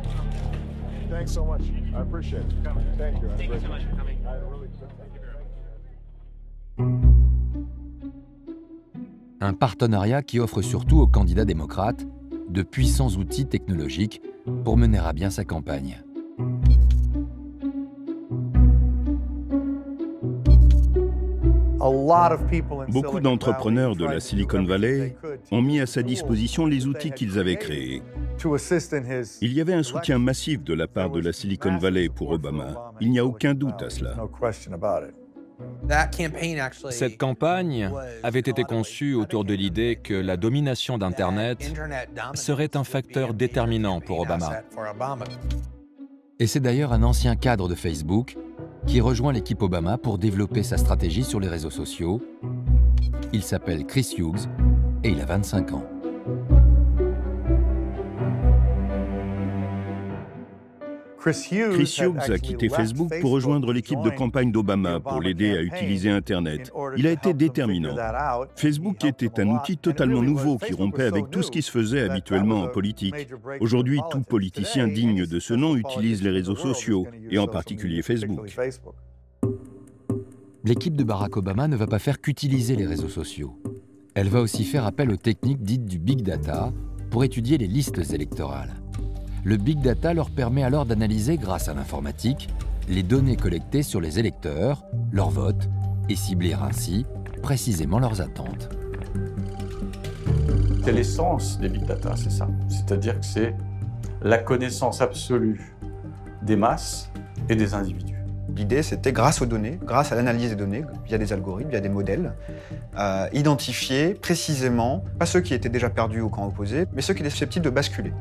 Un partenariat qui offre surtout aux candidats démocrates de puissants outils technologiques pour mener à bien sa campagne. Beaucoup d'entrepreneurs de la Silicon Valley ont mis à sa disposition les outils qu'ils avaient créés. Il y avait un soutien massif de la part de la Silicon Valley pour Obama. Il n'y a aucun doute à cela. Cette campagne avait été conçue autour de l'idée que la domination d'Internet serait un facteur déterminant pour Obama. Et c'est d'ailleurs un ancien cadre de Facebook qui rejoint l'équipe Obama pour développer sa stratégie sur les réseaux sociaux. Il s'appelle Chris Hughes et il a vingt-cinq ans. Chris Hughes a quitté Facebook pour rejoindre l'équipe de campagne d'Obama pour l'aider à utiliser Internet. Il a été déterminant. Facebook était un outil totalement nouveau qui rompait avec tout ce qui se faisait habituellement en politique. Aujourd'hui, tout politicien digne de ce nom utilise les réseaux sociaux, et en particulier Facebook. L'équipe de Barack Obama ne va pas faire qu'utiliser les réseaux sociaux. Elle va aussi faire appel aux techniques dites du Big Data pour étudier les listes électorales. Le Big Data leur permet alors d'analyser, grâce à l'informatique, les données collectées sur les électeurs, leurs votes, et cibler ainsi précisément leurs attentes. C'est l'essence des Big Data, c'est ça. C'est-à-dire que c'est la connaissance absolue des masses et des individus. L'idée, c'était, grâce aux données, grâce à l'analyse des données, via des algorithmes, via des modèles, euh, identifier précisément, pas ceux qui étaient déjà perdus au camp opposé, mais ceux qui étaient susceptibles de basculer.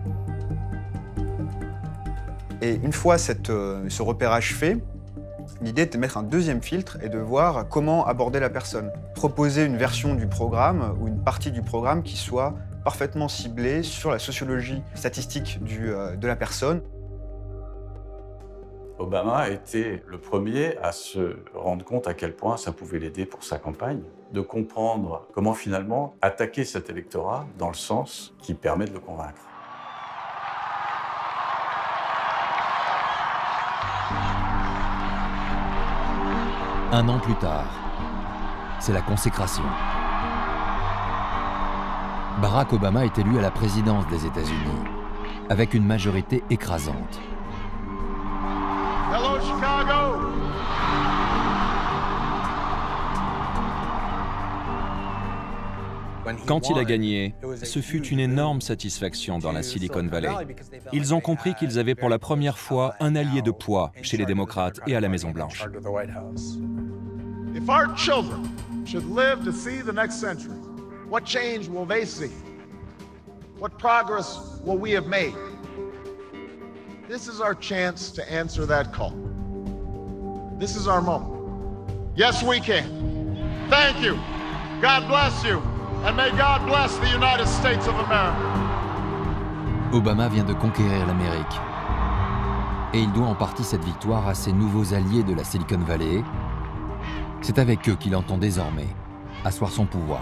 Et une fois cette, euh, ce repérage fait, l'idée était de mettre un deuxième filtre et de voir comment aborder la personne. Proposer une version du programme ou une partie du programme qui soit parfaitement ciblée sur la sociologie statistique du, euh, de la personne. Obama a été le premier à se rendre compte à quel point ça pouvait l'aider pour sa campagne, de comprendre comment finalement attaquer cet électorat dans le sens qui permet de le convaincre. Un an plus tard, c'est la consécration. Barack Obama est élu à la présidence des États-Unis, avec une majorité écrasante. Hello, Chicago! Quand il a gagné, ce fut une énorme satisfaction dans la Silicon Valley. Ils ont compris qu'ils avaient pour la première fois un allié de poids chez les démocrates et à la Maison-Blanche. If our children should live to see the next century, what change will they see? What progress will we have made? This is our chance to answer that call. This is our moment. Yes, we can. Thank you. God bless you. And may God bless the United States of America. Obama vient de conquérir l'Amérique. Et il doit en partie cette victoire à ses nouveaux alliés de la Silicon Valley. C'est avec eux qu'il entend désormais asseoir son pouvoir.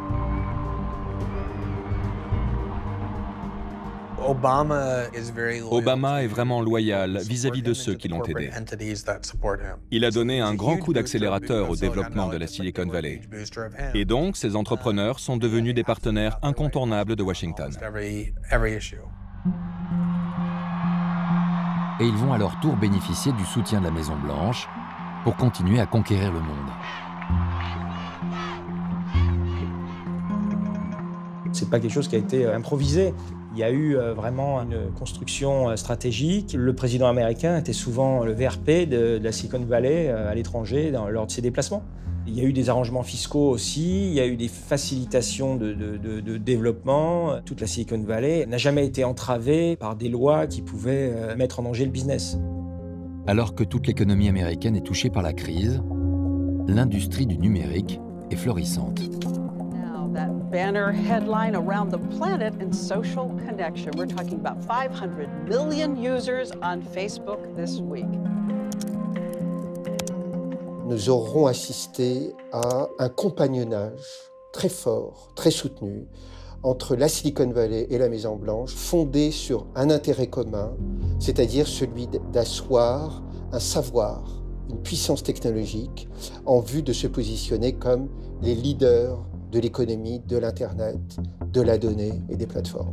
Obama est vraiment loyal vis-à-vis de ceux qui l'ont aidé. Il a donné un grand coup d'accélérateur au développement de la Silicon Valley. Et donc, ces entrepreneurs sont devenus des partenaires incontournables de Washington. Et ils vont à leur tour bénéficier du soutien de la Maison-Blanche pour continuer à conquérir le monde. C'est pas quelque chose qui a été improvisé. Il y a eu vraiment une construction stratégique. Le président américain était souvent le V R P de, de la Silicon Valley à l'étranger lors de ses déplacements. Il y a eu des arrangements fiscaux aussi, il y a eu des facilitations de, de, de, de développement. Toute la Silicon Valley n'a jamais été entravée par des lois qui pouvaient mettre en danger le business. Alors que toute l'économie américaine est touchée par la crise, l'industrie du numérique est florissante. That banner headline around the planet in social connection. We're talking about five hundred million users on Facebook this week. Nous aurons assisté à un compagnonnage très fort, très soutenu entre la Silicon Valley et la Maison Blanche, fondé sur un intérêt commun, c'est-à-dire celui d'asseoir un savoir, une puissance technologique en vue de se positionner comme les leaders de l'économie, de l'Internet, de la donnée et des plateformes.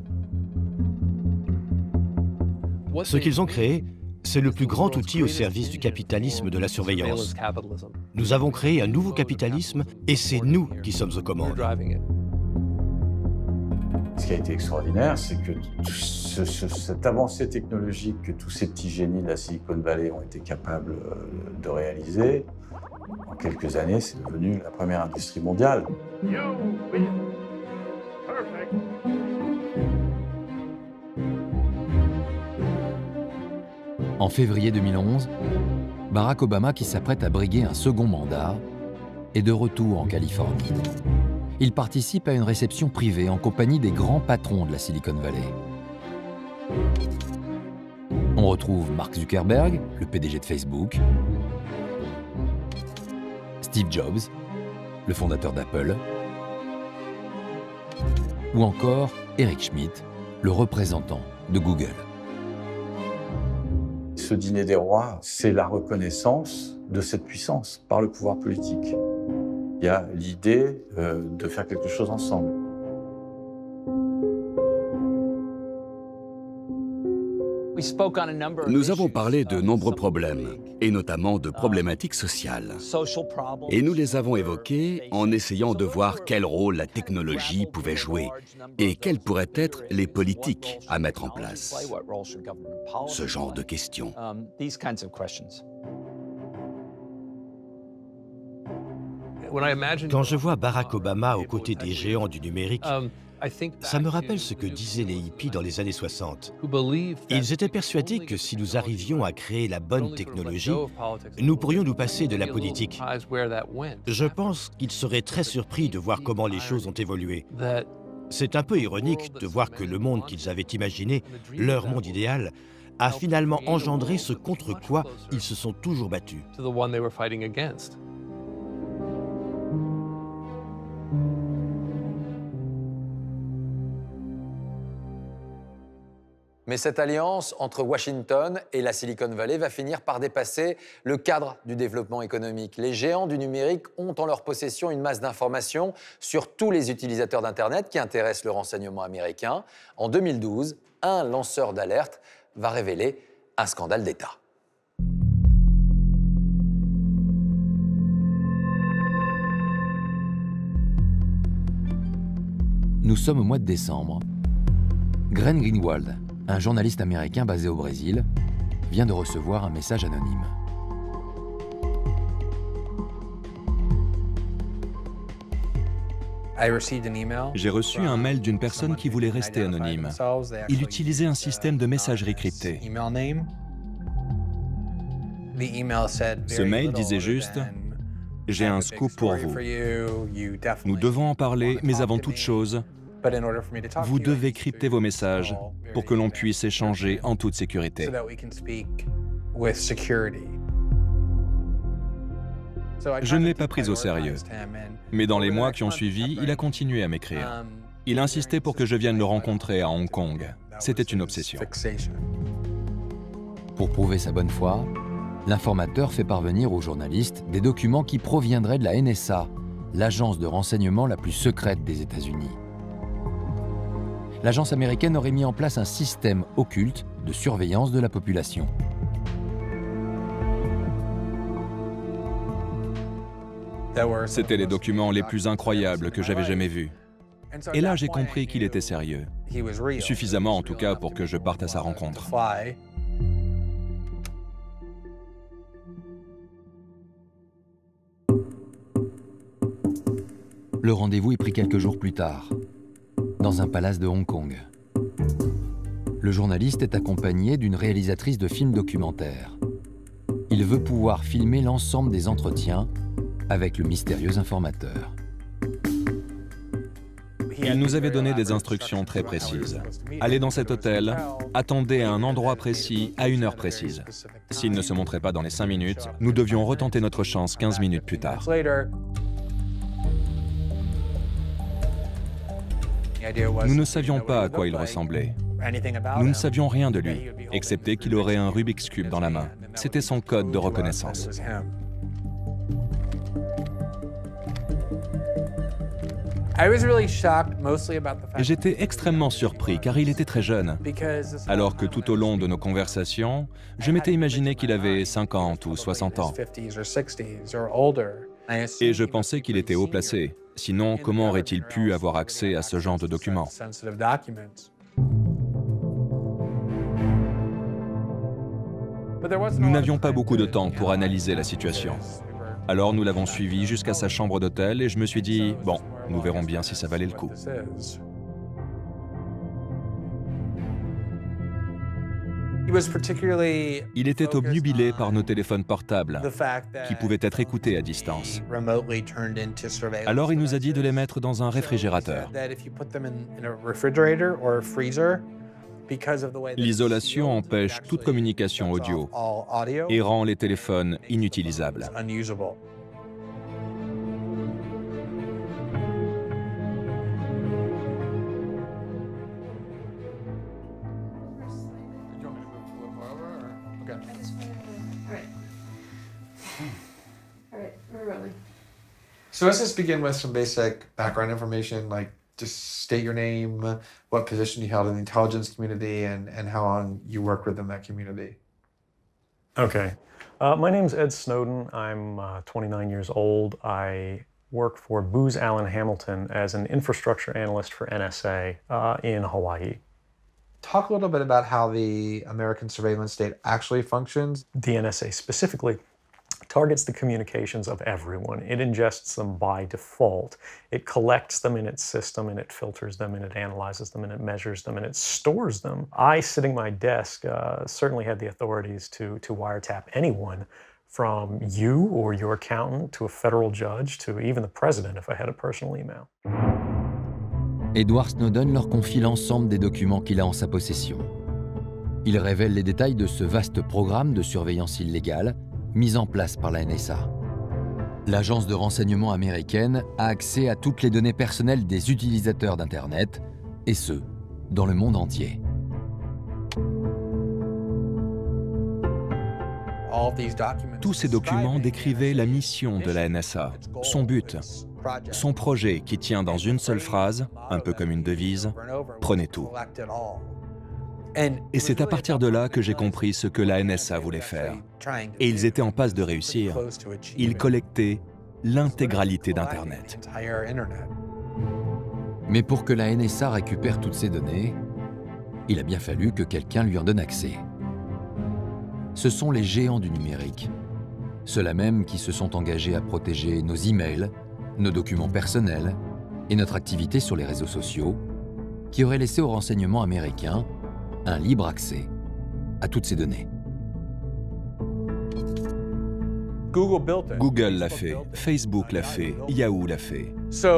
Ce qu'ils ont créé, c'est le plus grand outil au service du capitalisme de la surveillance. Nous avons créé un nouveau capitalisme et c'est nous qui sommes aux commandes. Ce qui a été extraordinaire, c'est que ce, ce, cette avancée technologique que tous ces petits génies de la Silicon Valley ont été capables de réaliser, en quelques années, c'est devenu la première industrie mondiale. En février deux mille onze, Barack Obama, qui s'apprête à briguer un second mandat, est de retour en Californie. Il participe à une réception privée en compagnie des grands patrons de la Silicon Valley. On retrouve Mark Zuckerberg, le P D G de Facebook, Steve Jobs, le fondateur d'Apple, ou encore Eric Schmidt, le représentant de Google. Ce dîner des rois, c'est la reconnaissance de cette puissance par le pouvoir politique. Il y a l'idée euh, de faire quelque chose ensemble. Nous avons parlé de nombreux problèmes, et notamment de problématiques sociales. Et nous les avons évoqués en essayant de voir quel rôle la technologie pouvait jouer et quelles pourraient être les politiques à mettre en place. Ce genre de questions. Quand je vois Barack Obama aux côtés des géants du numérique, ça me rappelle ce que disaient les hippies dans les années soixante. Ils étaient persuadés que si nous arrivions à créer la bonne technologie, nous pourrions nous passer de la politique. Je pense qu'ils seraient très surpris de voir comment les choses ont évolué. C'est un peu ironique de voir que le monde qu'ils avaient imaginé, leur monde idéal, a finalement engendré ce contre quoi ils se sont toujours battus. Mais cette alliance entre Washington et la Silicon Valley va finir par dépasser le cadre du développement économique. Les géants du numérique ont en leur possession une masse d'informations sur tous les utilisateurs d'Internet qui intéressent le renseignement américain. En deux mille douze, un lanceur d'alerte va révéler un scandale d'État. Nous sommes au mois de décembre. Glenn Greenwald, un journaliste américain basé au Brésil, vient de recevoir un message anonyme. J'ai reçu un mail d'une personne qui voulait rester anonyme. Il utilisait un système de messagerie cryptée. Ce mail disait juste « J'ai un scoop pour vous. Nous devons en parler, mais avant toute chose, vous devez crypter vos messages pour que l'on puisse échanger en toute sécurité. » Je ne l'ai pas pris au sérieux. Mais dans les mois qui ont suivi, il a continué à m'écrire. Il insistait pour que je vienne le rencontrer à Hong Kong. C'était une obsession. Pour prouver sa bonne foi, l'informateur fait parvenir aux journalistes des documents qui proviendraient de la N S A, l'agence de renseignement la plus secrète des États-Unis. L'agence américaine aurait mis en place un système occulte de surveillance de la population. C'étaient les documents les plus incroyables que j'avais jamais vus. Et là, j'ai compris qu'il était sérieux. Suffisamment, en tout cas, pour que je parte à sa rencontre. Le rendez-vous est pris quelques jours plus tard, dans un palace de Hong Kong. Le journaliste est accompagné d'une réalisatrice de films documentaires. Il veut pouvoir filmer l'ensemble des entretiens avec le mystérieux informateur. Il nous avait donné des instructions très précises. Allez dans cet hôtel, attendez à un endroit précis, à une heure précise. S'il ne se montrait pas dans les cinq minutes, nous devions retenter notre chance quinze minutes plus tard. Nous ne savions pas à quoi il ressemblait. Nous ne savions rien de lui, excepté qu'il aurait un Rubik's Cube dans la main. C'était son code de reconnaissance. J'étais extrêmement surpris car il était très jeune. Alors que tout au long de nos conversations, je m'étais imaginé qu'il avait cinquante ou soixante ans. Et je pensais qu'il était haut placé. Sinon, comment aurait-il pu avoir accès à ce genre de documents? Nous n'avions pas beaucoup de temps pour analyser la situation. Alors nous l'avons suivi jusqu'à sa chambre d'hôtel et je me suis dit, bon, nous verrons bien si ça valait le coup. Il était obnubilé par nos téléphones portables, qui pouvaient être écoutés à distance. Alors il nous a dit de les mettre dans un réfrigérateur. L'isolation empêche toute communication audio et rend les téléphones inutilisables. So let's just begin with some basic background information, like just state your name, what position you held in the intelligence community, and, and how long you worked within that community. Okay. Uh, my name's Ed Snowden. I'm uh, twenty-nine years old. I work for Booz Allen Hamilton as an infrastructure analyst for N S A uh, in Hawaii. Talk a little bit about how the American surveillance state actually functions. The N S A specifically targets the communications of everyone. It ingests them by default. It collects them in its system, and it filters them, and it analyzes them, and it measures them, and it stores them. I, sitting at my desk, uh, certainly had the authorities to, to wiretap anyone, from you or your accountant to a federal judge to even the president if I had a personal email. Edward Snowden leur confie l'ensemble des documents qu'il a en sa possession. Il révèle les détails de ce vaste programme de surveillance illégale mise en place par la N S A. L'agence de renseignement américaine a accès à toutes les données personnelles des utilisateurs d'Internet, et ce, dans le monde entier. Tous ces documents décrivaient la mission de la N S A, son but, son projet qui tient dans une seule phrase, un peu comme une devise, « Prenez tout ». Et c'est à partir de là que j'ai compris ce que la N S A voulait faire. Et ils étaient en passe de réussir. Ils collectaient l'intégralité d'Internet. Mais pour que la N S A récupère toutes ces données, il a bien fallu que quelqu'un lui en donne accès. Ce sont les géants du numérique, ceux-là même qui se sont engagés à protéger nos emails, nos documents personnels et notre activité sur les réseaux sociaux, qui auraient laissé aux renseignements américains un libre accès à toutes ces données. Google l'a fait, Facebook l'a fait, Yahoo l'a fait.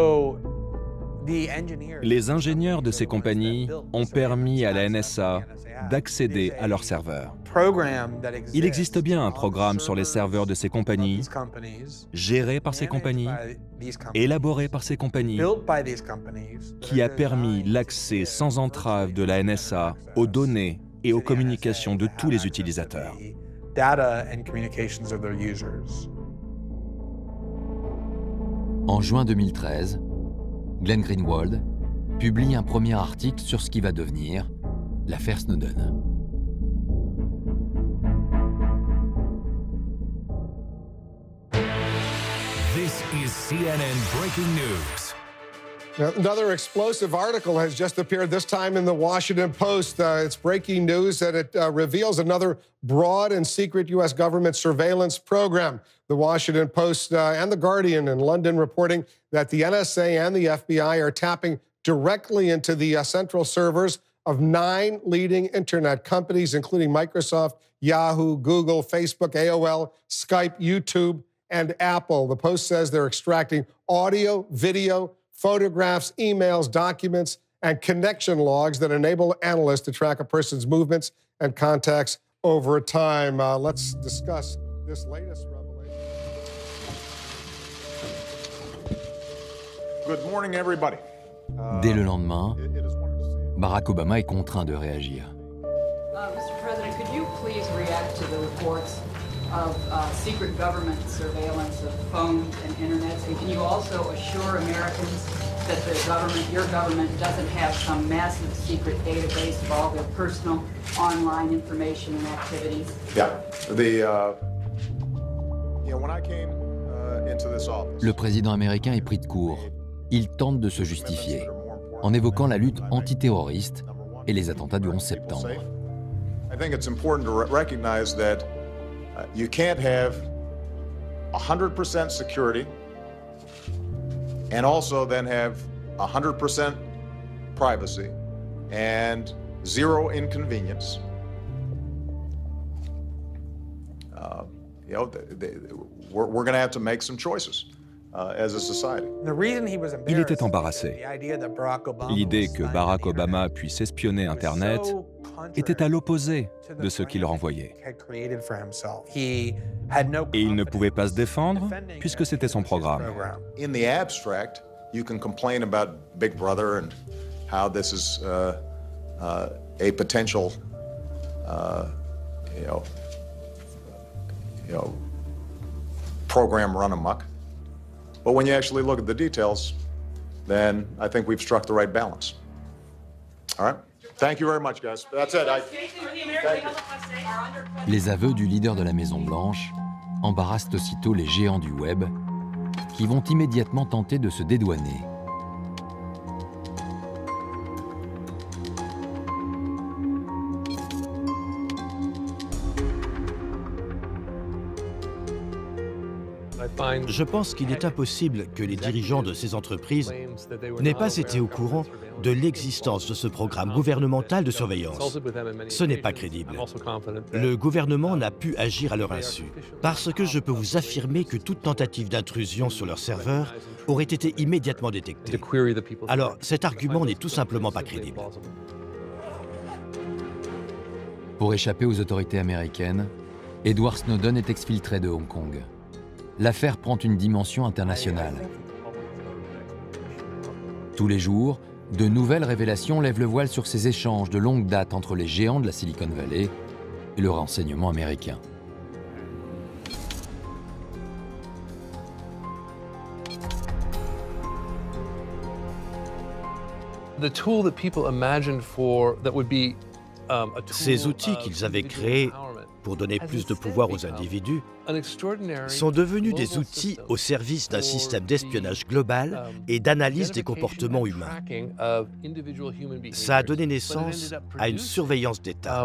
Les ingénieurs de ces compagnies ont permis à la N S A d'accéder à leurs serveurs. Il existe bien un programme sur les serveurs de ces compagnies, géré par ces compagnies, élaboré par ces compagnies, qui a permis l'accès sans entrave de la N S A aux données et aux communications de tous les utilisateurs. En juin deux mille treize, Glenn Greenwald publie un premier article sur ce qui va devenir l'affaire Snowden. This is C N N Breaking News. Another explosive article has just appeared, this time in the Washington Post. Uh, it's breaking news and it uh, reveals another broad and secret U S government surveillance program. The Washington Post uh, and The Guardian in London reporting that the N S A and the F B I are tapping directly into the uh, central servers of nine leading internet companies, including Microsoft, Yahoo, Google, Facebook, A O L, Skype, YouTube, and Apple. The Post says they're extracting audio, video, photographs, emails, documents, and connection logs that enable analysts to track a person's movements and contacts over time. Uh, let's discuss this latest revelation. Good morning, everybody. Uh, Dès le lendemain, Barack Obama est contraint de réagir. Uh, Mister President, could you please react to the reports of uh, secret government surveillance of phones and internets? And can you also assure Americans that the government, your government, doesn't have some massive secret database of all their personal online information and activities? Yeah. The, uh, you know, when I came uh, into this office, Le président américain est pris de court. Il tente de se justifier en évoquant la lutte antiterroriste et les attentats du onze septembre. I think it's important to recognize that uh, you can't have one hundred percent security and also then have one hundred percent privacy and zero inconvenience. Uh, you know, they, they, we're, we're going to have to make some choices. Uh, as a society. Il était embarrassé. L'idée que Barack Obama puisse espionner Internet était à l'opposé de ce qu'il renvoyait. Et il ne pouvait pas se défendre puisque c'était son programme. In the abstract, you can complain about Big Brother and how this is uh, uh, a potential, uh, you know, you know, program run amok. But when you actually look at the details, then I think we've struck the right balance. All right? Thank you very much, guys. That's it. I... Les aveux du leader de la Maison-Blanche embarrassent aussitôt les géants du web qui vont immédiatement tenter de se dédouaner. Je pense qu'il est impossible que les dirigeants de ces entreprises n'aient pas été au courant de l'existence de ce programme gouvernemental de surveillance. Ce n'est pas crédible. Le gouvernement n'a pu agir à leur insu, parce que je peux vous affirmer que toute tentative d'intrusion sur leur serveur aurait été immédiatement détectée. Alors, cet argument n'est tout simplement pas crédible. Pour échapper aux autorités américaines, Edward Snowden est exfiltré de Hong Kong. L'affaire prend une dimension internationale. Tous les jours, de nouvelles révélations lèvent le voile sur ces échanges de longue date entre les géants de la Silicon Valley et le renseignement américain. Ces outils qu'ils avaient créés pour donner plus de pouvoir aux individus, sont devenus des outils au service d'un système d'espionnage global et d'analyse des comportements humains. Ça a donné naissance à une surveillance d'État.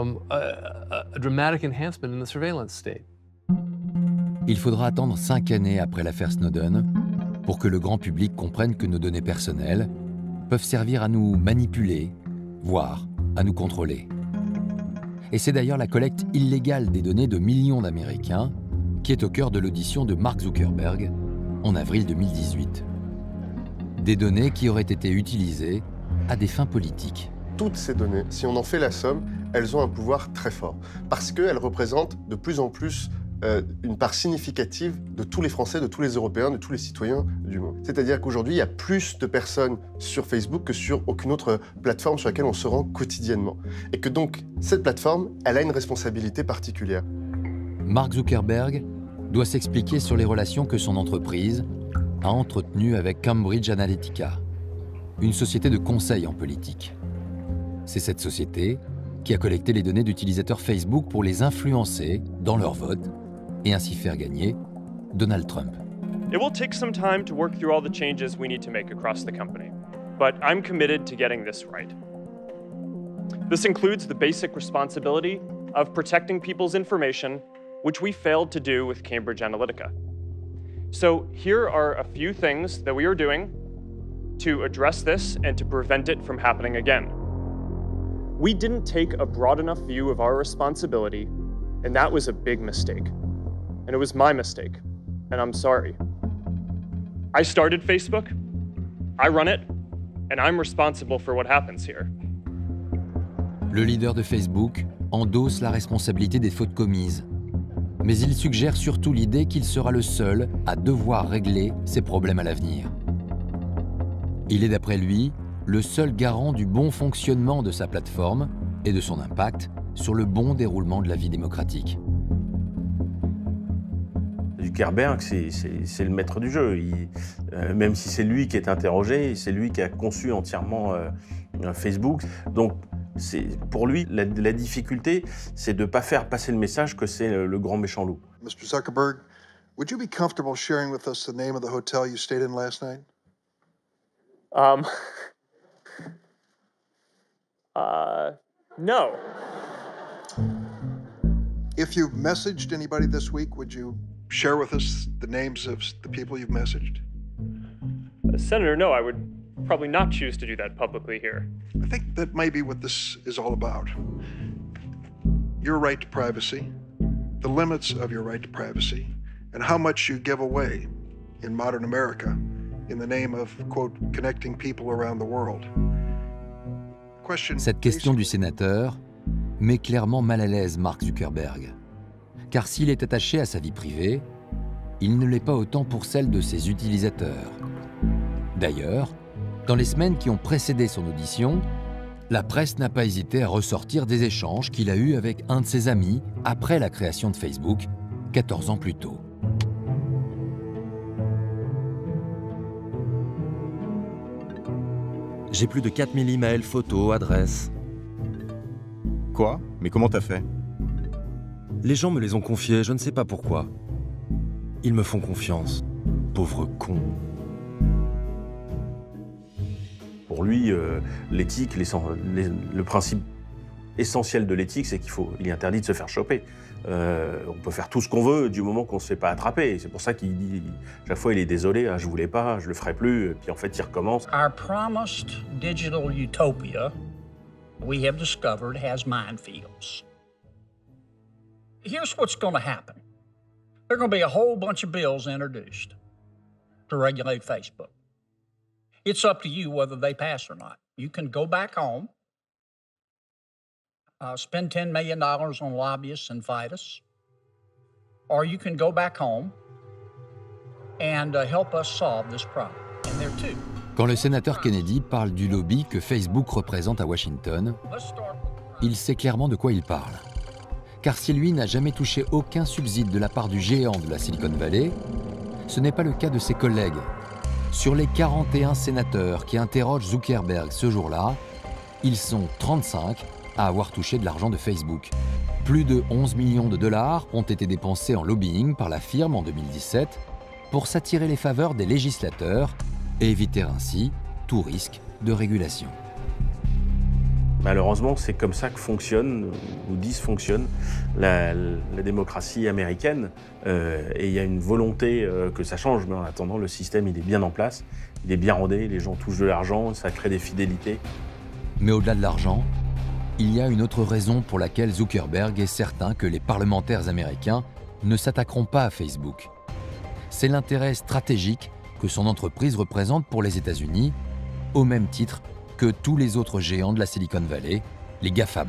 Il faudra attendre cinq années après l'affaire Snowden pour que le grand public comprenne que nos données personnelles peuvent servir à nous manipuler, voire à nous contrôler. Et c'est d'ailleurs la collecte illégale des données de millions d'Américains qui est au cœur de l'audition de Mark Zuckerberg en avril deux mille dix-huit. Des données qui auraient été utilisées à des fins politiques. Toutes ces données, si on en fait la somme, elles ont un pouvoir très fort parce qu'elles représentent de plus en plus euh, une part significative de tous les Français, de tous les Européens, de tous les citoyens du monde. C'est-à-dire qu'aujourd'hui, il y a plus de personnes sur Facebook que sur aucune autre plateforme sur laquelle on se rend quotidiennement. Et que donc, cette plateforme, elle a une responsabilité particulière. Mark Zuckerberg doit s'expliquer sur les relations que son entreprise a entretenues avec Cambridge Analytica, une société de conseil en politique. C'est cette société qui a collecté les données d'utilisateurs Facebook pour les influencer dans leur vote et ainsi faire gagner Donald Trump. It will take some time to work through all the changes we need to make across the company, but I'm committed to getting this right. This includes the basic responsibility of protecting people's information, which we failed to do with Cambridge Analytica. So here are a few things that we are doing to address this and to prevent it from happening again. We didn't take a broad enough view of our responsibility, and that was a big mistake. And it was my mistake, and I'm sorry. I started Facebook, I run it, and I'm responsible for what happens here. Le leader de Facebook endosse la responsabilité des fautes commises, mais il suggère surtout l'idée qu'il sera le seul à devoir régler ses problèmes à l'avenir. Il est d'après lui le seul garant du bon fonctionnement de sa plateforme et de son impact sur le bon déroulement de la vie démocratique. Zuckerberg, c'est le maître du jeu. Il, euh, même si c'est lui qui est interrogé, c'est lui qui a conçu entièrement euh, Facebook. Donc, pour lui, la, la difficulté, c'est de ne pas faire passer le message que c'est le, le grand méchant loup. Mister Zuckerberg, would you be comfortable sharing with us the name of the hotel you stayed in last night? Um, uh, no. If you've messaged anybody this week, would you share with us the names of the people you've messaged? Uh, Senator, no, I would probably not choose to do that publicly here. I think that may be what this is all about. Your right to privacy, the limits of your right to privacy, and how much you give away in modern America in the name of, quote, connecting people around the world. Question. Cette question du sénateur met clairement mal à l'aise Mark Zuckerberg. Car s'il est attaché à sa vie privée, il ne l'est pas autant pour celle de ses utilisateurs. D'ailleurs, dans les semaines qui ont précédé son audition, la presse n'a pas hésité à ressortir des échanges qu'il a eus avec un de ses amis après la création de Facebook, quatorze ans plus tôt. J'ai plus de quatre mille emails, photos, adresses. Quoi? Mais comment t'as fait? Les gens me les ont confiés, je ne sais pas pourquoi. Ils me font confiance. Pauvre con. Pour lui, euh, l'éthique, les, les, le principe essentiel de l'éthique, c'est qu'il faut, il est interdit de se faire choper. Euh, on peut faire tout ce qu'on veut du moment qu'on ne se fait pas attraper. C'est pour ça qu'il dit, chaque fois, il est désolé, ah, je voulais pas, je le ferai plus, et puis en fait, il recommence. Our promised digital utopia, we have discovered, has minefields. Here's what's going to happen. There are going to be a whole bunch of bills introduced to regulate Facebook. It's up to you whether they pass or not. You can go back home, uh, spend ten million dollars on lobbyists and fight us, or you can go back home and uh, help us solve this problem. And there too. Quand le sénateur Kennedy parle du lobby que Facebook représente à Washington, il sait clairement de quoi il parle. Car si lui n'a jamais touché aucun subside de la part du géant de la Silicon Valley, ce n'est pas le cas de ses collègues. Sur les quarante et un sénateurs qui interrogent Zuckerberg ce jour-là, ils sont trente-cinq à avoir touché de l'argent de Facebook. Plus de onze millions de dollars ont été dépensés en lobbying par la firme en deux mille dix-sept pour s'attirer les faveurs des législateurs et éviter ainsi tout risque de régulation. Malheureusement, c'est comme ça que fonctionne, ou dysfonctionne, la, la démocratie américaine. Euh, et il y a une volonté euh, que ça change, mais en attendant, le système il est bien en place, il est bien rodé, les gens touchent de l'argent, ça crée des fidélités. Mais au-delà de l'argent, il y a une autre raison pour laquelle Zuckerberg est certain que les parlementaires américains ne s'attaqueront pas à Facebook. C'est l'intérêt stratégique que son entreprise représente pour les États-Unis, au même titre que tous les autres géants de la Silicon Valley, les GAFAM.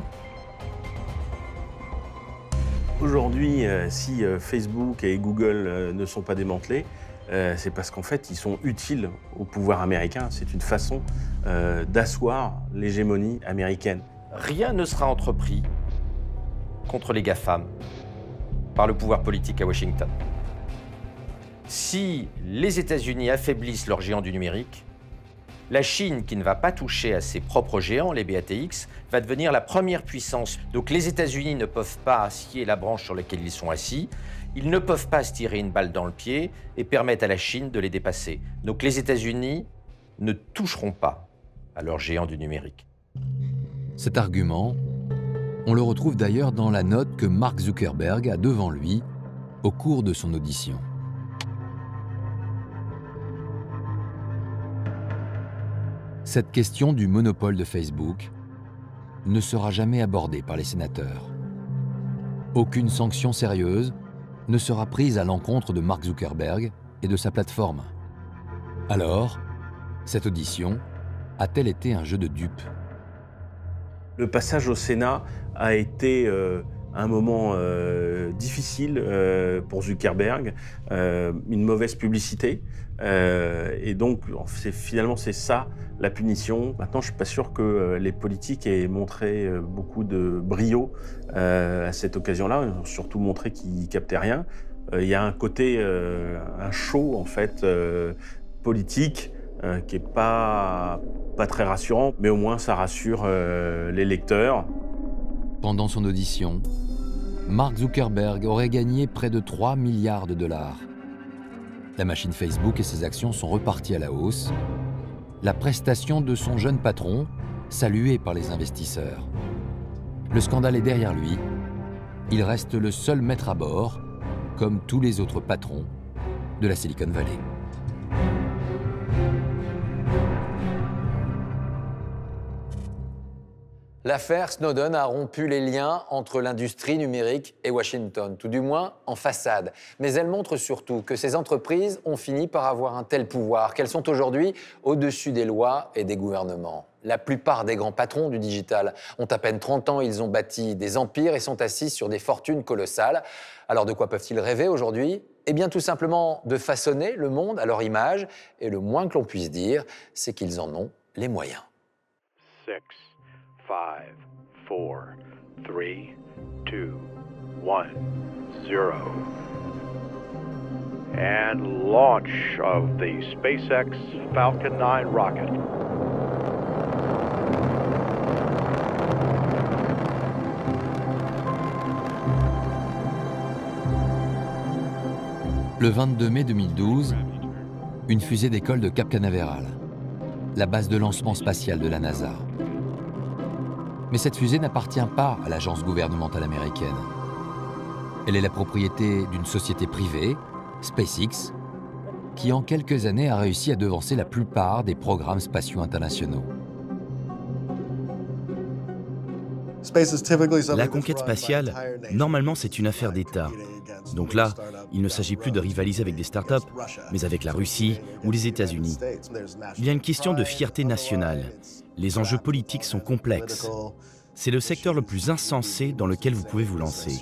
Aujourd'hui, euh, si euh, Facebook et Google euh, ne sont pas démantelés, euh, c'est parce qu'en fait, ils sont utiles au pouvoir américain. C'est une façon euh, d'asseoir l'hégémonie américaine. Rien ne sera entrepris contre les GAFAM par le pouvoir politique à Washington. Si les États-Unis affaiblissent leurs géants du numérique, La Chine, qui ne va pas toucher à ses propres géants, les B A T X, va devenir la première puissance. Donc les États-Unis ne peuvent pas scier la branche sur laquelle ils sont assis. Ils ne peuvent pas se tirer une balle dans le pied et permettre à la Chine de les dépasser. Donc les États-Unis ne toucheront pas à leurs géants du numérique. Cet argument, on le retrouve d'ailleurs dans la note que Mark Zuckerberg a devant lui au cours de son audition. Cette question du monopole de Facebook ne sera jamais abordée par les sénateurs. Aucune sanction sérieuse ne sera prise à l'encontre de Mark Zuckerberg et de sa plateforme. Alors, cette audition a-t-elle été un jeu de dupes? Le passage au Sénat a été euh, un moment euh, difficile euh, pour Zuckerberg, euh, une mauvaise publicité. Euh, et donc, finalement, c'est ça la punition. Maintenant, je ne suis pas sûr que euh, les politiques aient montré euh, beaucoup de brio euh, à cette occasion-là. Ils ont surtout montré qu'ils ne captaient rien. Euh, il y a un côté, euh, un show, en fait, euh, politique, euh, qui n'est pas, pas très rassurant, mais au moins ça rassure euh, les lecteurs. Pendant son audition, Mark Zuckerberg aurait gagné près de trois milliards de dollars. La machine Facebook et ses actions sont reparties à la hausse. La prestation de son jeune patron, saluée par les investisseurs. Le scandale est derrière lui. Il reste le seul maître à bord, comme tous les autres patrons de la Silicon Valley. L'affaire Snowden a rompu les liens entre l'industrie numérique et Washington, tout du moins en façade. Mais elle montre surtout que ces entreprises ont fini par avoir un tel pouvoir qu'elles sont aujourd'hui au-dessus des lois et des gouvernements. La plupart des grands patrons du digital ont à peine trente ans, ils ont bâti des empires et sont assis sur des fortunes colossales. Alors de quoi peuvent-ils rêver aujourd'hui ? Eh bien tout simplement de façonner le monde à leur image. Et le moins que l'on puisse dire, c'est qu'ils en ont les moyens. Six. Five, four, three, two, one, zero. And launch of the SpaceX Falcon nine rocket. Le vingt-deux mai deux mille douze, une fusée décolle de Cap Canaveral, la base de lancement spatial de la NASA. Mais cette fusée n'appartient pas à l'agence gouvernementale américaine. Elle est la propriété d'une société privée, SpaceX, qui en quelques années a réussi à devancer la plupart des programmes spatiaux internationaux. La conquête spatiale, normalement, c'est une affaire d'État. Donc là, il ne s'agit plus de rivaliser avec des startups, mais avec la Russie ou les États-Unis. Il y a une question de fierté nationale. Les enjeux politiques sont complexes. C'est le secteur le plus insensé dans lequel vous pouvez vous lancer.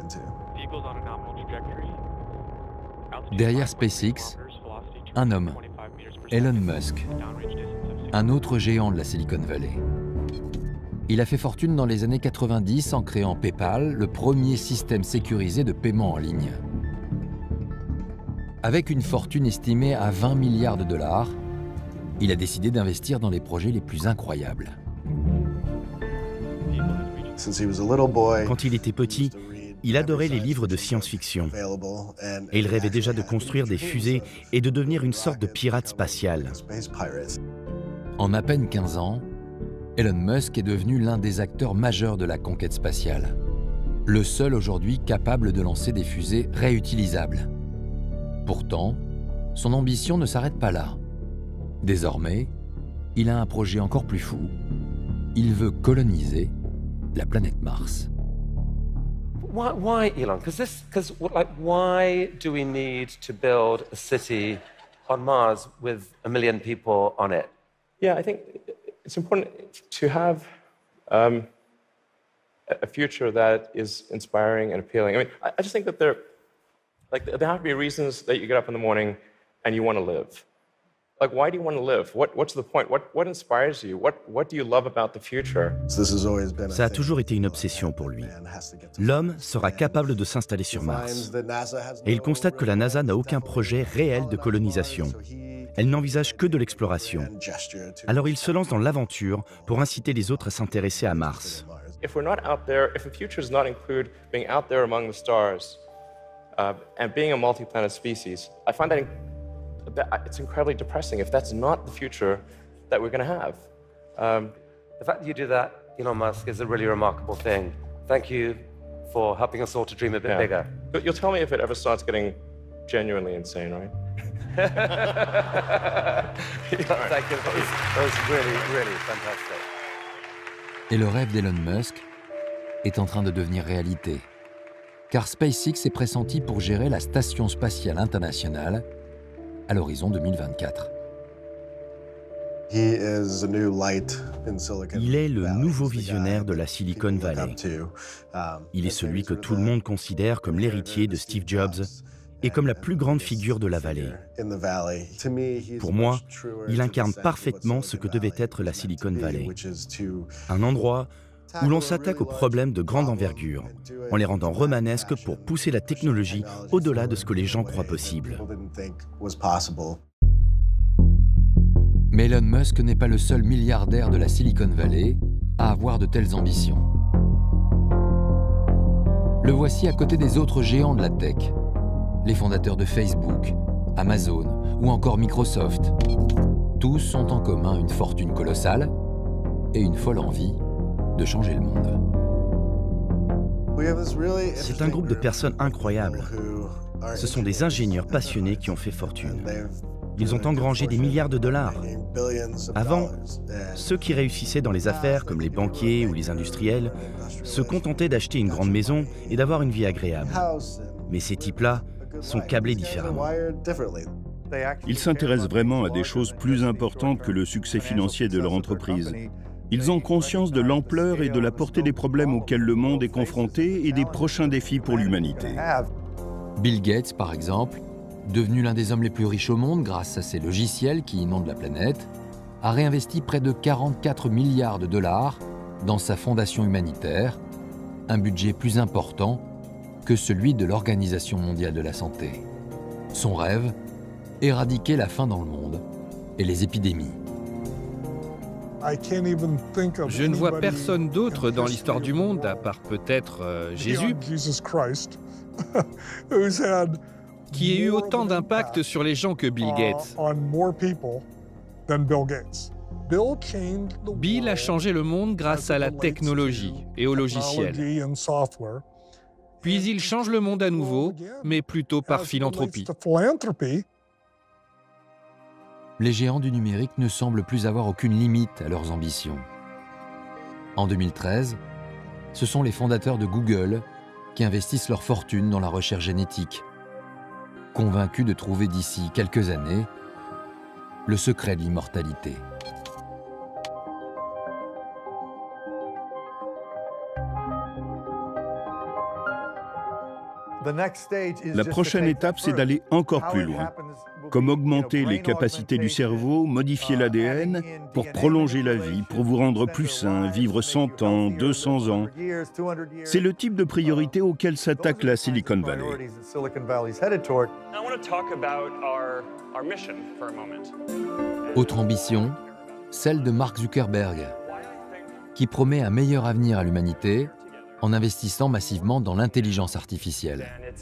Derrière SpaceX, un homme, Elon Musk, un autre géant de la Silicon Valley. Il a fait fortune dans les années quatre-vingt-dix en créant PayPal, le premier système sécurisé de paiement en ligne. Avec une fortune estimée à vingt milliards de dollars, il a décidé d'investir dans les projets les plus incroyables. Quand il était petit, il adorait les livres de science-fiction. Et il rêvait déjà de construire des fusées et de devenir une sorte de pirate spatial. En à peine quinze ans, Elon Musk est devenu l'un des acteurs majeurs de la conquête spatiale. Le seul aujourd'hui capable de lancer des fusées réutilisables. Pourtant, son ambition ne s'arrête pas là. Désormais, il a un projet encore plus fou. Il veut coloniser la planète Mars. Why, why Elon? Because this, because like, why do we need to build a city on Mars with a million people on it? Yeah, I think it's important to have um, a future that is inspiring and appealing. I mean, I, I just think that there, like, there have to be reasons that you get up in the morning and you want to live. Like, why do you want to live? What, what's the point? What, what inspires you? What, what do you love about the future? Ça a toujours été une obsession pour lui. L'homme sera capable de s'installer sur Mars. Et il constate que la NASA n'a aucun projet réel de colonisation. Elle n'envisage que de l'exploration. Alors il se lance dans l'aventure pour inciter les autres à s'intéresser à Mars. If we're not out there, if the future does not include being out there among the stars uh, and being a multi-planet species, I find that, in, that it's incredibly depressing if that's not the future that we're going to have. Um, the fact that you do that, Elon Musk, is a really remarkable thing. Thank you for helping us all to dream a bit yeah. bigger. But you'll tell me if it ever starts getting genuinely insane, right? Thank you. That was really, really fantastic. Et le rêve d'Elon Musk est en train de devenir réalité. Car SpaceX est pressenti pour gérer la Station spatiale internationale à l'horizon deux mille vingt-quatre. Il est le nouveau visionnaire de la Silicon Valley. Il est celui que tout le monde considère comme l'héritier de Steve Jobs et comme la plus grande figure de la vallée. Pour moi, il incarne parfaitement ce que devait être la Silicon Valley. Un endroit où l'on s'attaque aux problèmes de grande envergure, en les rendant romanesques pour pousser la technologie au-delà de ce que les gens croient possible. Mais Elon Musk n'est pas le seul milliardaire de la Silicon Valley à avoir de telles ambitions. Le voici à côté des autres géants de la tech. Les fondateurs de Facebook, Amazon ou encore Microsoft. Tous ont en commun une fortune colossale et une folle envie de changer le monde. C'est un groupe de personnes incroyables. Ce sont des ingénieurs passionnés qui ont fait fortune. Ils ont engrangé des milliards de dollars. Avant, ceux qui réussissaient dans les affaires, comme les banquiers ou les industriels, se contentaient d'acheter une grande maison et d'avoir une vie agréable. Mais ces types-là sont câblés différemment. Ils s'intéressent vraiment à des choses plus importantes que le succès financier de leur entreprise. Ils ont conscience de l'ampleur et de la portée des problèmes auxquels le monde est confronté et des prochains défis pour l'humanité. Bill Gates, par exemple, devenu l'un des hommes les plus riches au monde grâce à ses logiciels qui inondent la planète, a réinvesti près de quarante-quatre milliards de dollars dans sa fondation humanitaire, un budget plus important que celui de l'Organisation mondiale de la santé. Son rêve, éradiquer la faim dans le monde et les épidémies. Je ne vois personne d'autre dans l'histoire du monde, à part peut-être euh, Jésus, qui ait eu autant d'impact sur les gens que Bill Gates. Bill a changé le monde grâce à la technologie et au logiciel. Puis il change le monde à nouveau, mais plutôt par philanthropie. Les géants du numérique ne semblent plus avoir aucune limite à leurs ambitions. En deux mille treize, ce sont les fondateurs de Google qui investissent leur fortune dans la recherche génétique, convaincus de trouver d'ici quelques années le secret de l'immortalité. La prochaine étape, c'est d'aller encore plus loin, comme augmenter les capacités du cerveau, modifier l'A D N pour prolonger la vie, pour vous rendre plus sain, vivre cent ans, deux cents ans. C'est le type de priorité auquel s'attaque la Silicon Valley. Autre ambition, celle de Mark Zuckerberg, qui promet un meilleur avenir à l'humanité en investissant massivement dans l'intelligence artificielle.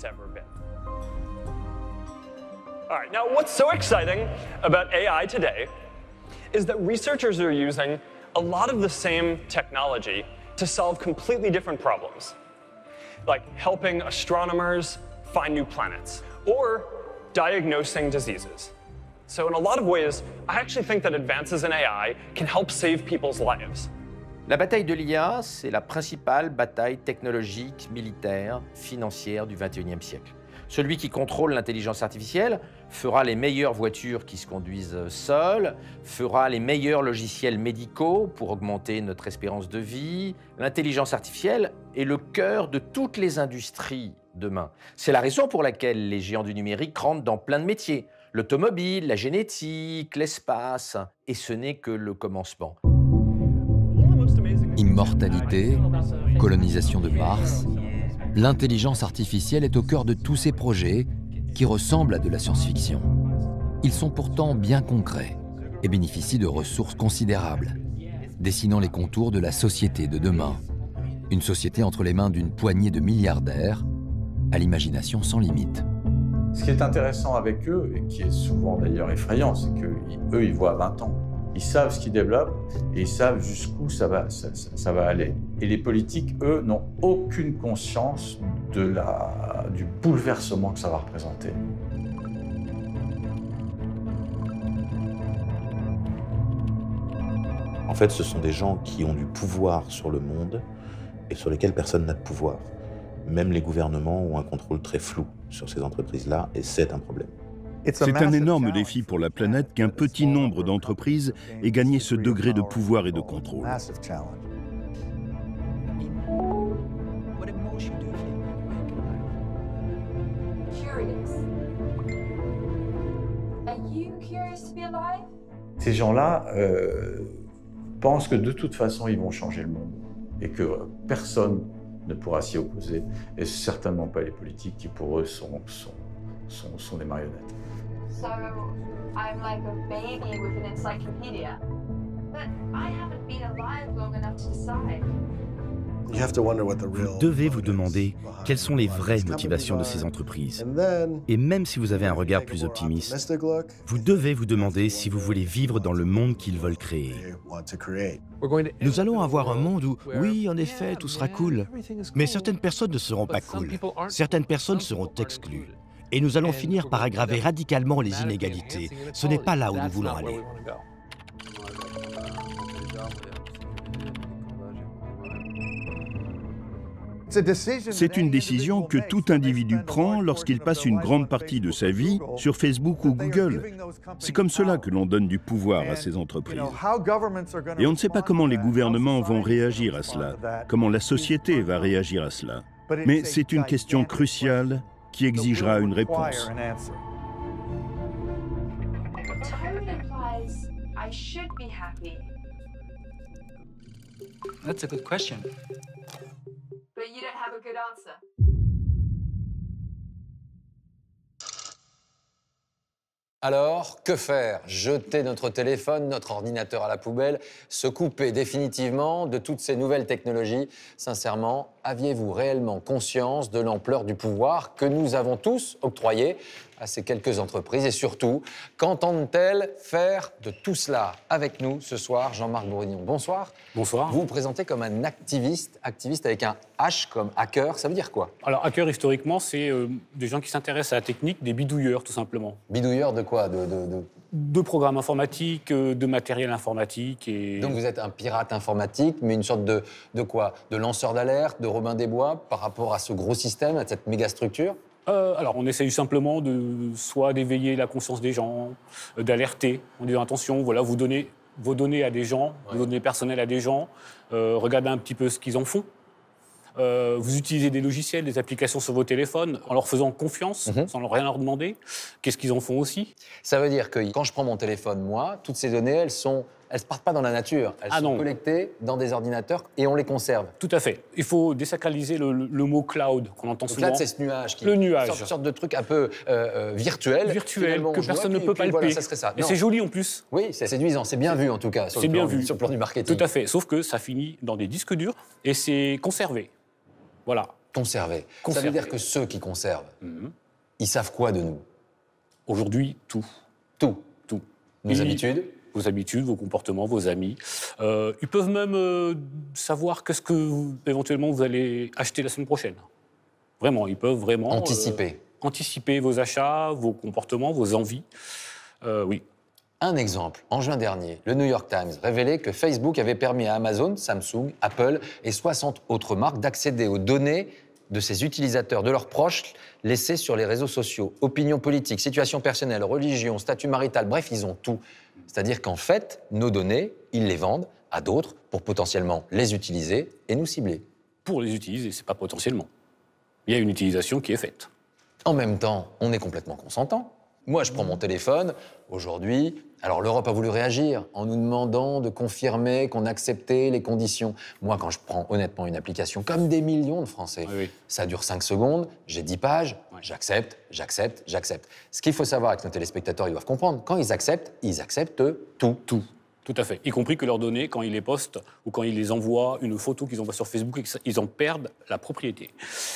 All right, now what's so exciting about A I today is that researchers are using a lot of the same technology to solve completely different problems, like helping astronomers find new planets or diagnosing diseases. So in a lot of ways, I actually think that advances in A I can help save people's lives. La bataille de l'I A, c'est la principale bataille technologique, militaire, financière du vingt et unième siècle. Celui qui contrôle l'intelligence artificielle fera les meilleures voitures qui se conduisent seules, fera les meilleurs logiciels médicaux pour augmenter notre espérance de vie. L'intelligence artificielle est le cœur de toutes les industries demain. C'est la raison pour laquelle les géants du numérique rentrent dans plein de métiers. L'automobile, la génétique, l'espace. Et ce n'est que le commencement. Immortalité, colonisation de Mars, l'intelligence artificielle est au cœur de tous ces projets qui ressemblent à de la science-fiction. Ils sont pourtant bien concrets et bénéficient de ressources considérables, dessinant les contours de la société de demain. Une société entre les mains d'une poignée de milliardaires, à l'imagination sans limite. Ce qui est intéressant avec eux, et qui est souvent d'ailleurs effrayant, c'est qu'eux, ils voient vingt ans. Ils savent ce qu'ils développent et ils savent jusqu'où ça va, ça, ça, ça va aller. Et les politiques, eux, n'ont aucune conscience de la, du bouleversement que ça va représenter. En fait, ce sont des gens qui ont du pouvoir sur le monde et sur lesquels personne n'a de pouvoir. Même les gouvernements ont un contrôle très flou sur ces entreprises-là, et c'est un problème. C'est un énorme défi pour la planète qu'un petit nombre d'entreprises ait gagné ce degré de pouvoir et de contrôle. Ces gens-là euh, pensent que de toute façon, ils vont changer le monde et que personne ne pourra s'y opposer, et certainement pas les politiques qui, pour eux, sont, sont, sont, sont des marionnettes. So, I'm like a baby with an encyclopedia, but I haven't been alive long enough to decide. Vous devez vous demander quelles sont les vraies motivations de ces entreprises. Et même si vous avez un regard plus optimiste, vous devez vous demander si vous voulez vivre dans le monde qu'ils veulent créer. Nous allons avoir un monde où, oui, en effet, tout sera cool, mais certaines personnes ne seront pas cool. Certaines personnes seront exclues. Et nous allons finir par aggraver radicalement les inégalités. Ce n'est pas là où nous voulons aller. C'est une décision que tout individu prend lorsqu'il passe une grande partie de sa vie sur Facebook ou Google. C'est comme cela que l'on donne du pouvoir à ces entreprises. Et on ne sait pas comment les gouvernements vont réagir à cela, comment la société va réagir à cela. Mais c'est une question cruciale qui exigera une réponse. That's a good question. But you don't have a good answer. Alors, que faire? Jeter notre téléphone, notre ordinateur à la poubelle, se couper définitivement de toutes ces nouvelles technologies? Sincèrement, aviez-vous réellement conscience de l'ampleur du pouvoir que nous avons tous octroyé à ces quelques entreprises? Et surtout, qu'entendent-elles faire de tout cela? Avec nous ce soir, Jean-Marc Bourignon. Bonsoir. Bonsoir. Vous vous présentez comme un activiste, activiste avec un H comme hacker. Ça veut dire quoi? Alors, hacker, historiquement, c'est euh, des gens qui s'intéressent à la technique, des bidouilleurs, tout simplement. Bidouilleurs de quoi? de, de, de... de programmes informatiques, de matériel informatique. Et... Donc vous êtes un pirate informatique, mais une sorte de, de quoi? De lanceur d'alerte, de Robin des Bois par rapport à ce gros système, à cette méga structure? euh, Alors on essaye simplement de soit d'éveiller la conscience des gens, euh, d'alerter, en disant attention, voilà, vous donnez vos données à des gens, ouais. vos données personnelles à des gens, euh, regardez un petit peu ce qu'ils en font. Euh, vous utilisez des logiciels, des applications sur vos téléphones en leur faisant confiance, mm-hmm. sans leur rien leur demander. Qu'est-ce qu'ils en font aussi? Ça veut dire que quand je prends mon téléphone, moi, toutes ces données, elles sont, elles se partent pas dans la nature. Elles ah sont non. collectées dans des ordinateurs et on les conserve. Tout à fait. Il faut désacraliser le, le, le mot cloud qu'on entend Donc souvent. Cloud, c'est ce nuage qui le nuage. Sorte, sorte de truc un peu euh, virtuel. Virtuel, que personne ne peut palper. Voilà, ça serait ça. Et c'est joli en plus. Oui, c'est séduisant. C'est bien vu en tout cas. C'est bien vu. Sur le plan du marketing. Tout à fait. Sauf que ça finit dans des disques durs et c'est conservé. Voilà. Conserver. Conserver. Ça veut dire que ceux qui conservent, mmh. ils savent quoi de nous? Aujourd'hui, tout. Tout. Tout. Nos Et habitudes? Vos habitudes, vos comportements, vos amis. Euh, ils peuvent même euh, savoir qu'est-ce que vous, éventuellement vous allez acheter la semaine prochaine. Vraiment, ils peuvent vraiment... Anticiper. Euh, anticiper vos achats, vos comportements, vos envies. Euh, oui. Un exemple, en juin dernier, le New York Times révélait que Facebook avait permis à Amazon, Samsung, Apple et soixante autres marques d'accéder aux données de ses utilisateurs, de leurs proches, laissés sur les réseaux sociaux. Opinion politique, situation personnelle, religion, statut marital, bref, ils ont tout. C'est-à-dire qu'en fait, nos données, ils les vendent à d'autres pour potentiellement les utiliser et nous cibler. Pour les utiliser, c'est pas potentiellement. Il y a une utilisation qui est faite. En même temps, on est complètement consentant. Moi, je prends mon téléphone, aujourd'hui, alors l'Europe a voulu réagir en nous demandant de confirmer qu'on acceptait les conditions. Moi, quand je prends honnêtement une application, comme des millions de Français, oui, oui. ça dure cinq secondes, j'ai dix pages, oui. j'accepte, j'accepte, j'accepte. Ce qu'il faut savoir avec nos téléspectateurs, ils doivent comprendre, quand ils acceptent, ils acceptent tout. Tout. Tout à fait. Y compris que leurs données, quand ils les postent ou quand ils les envoient, une photo qu'ils envoient sur Facebook, ils en perdent la propriété.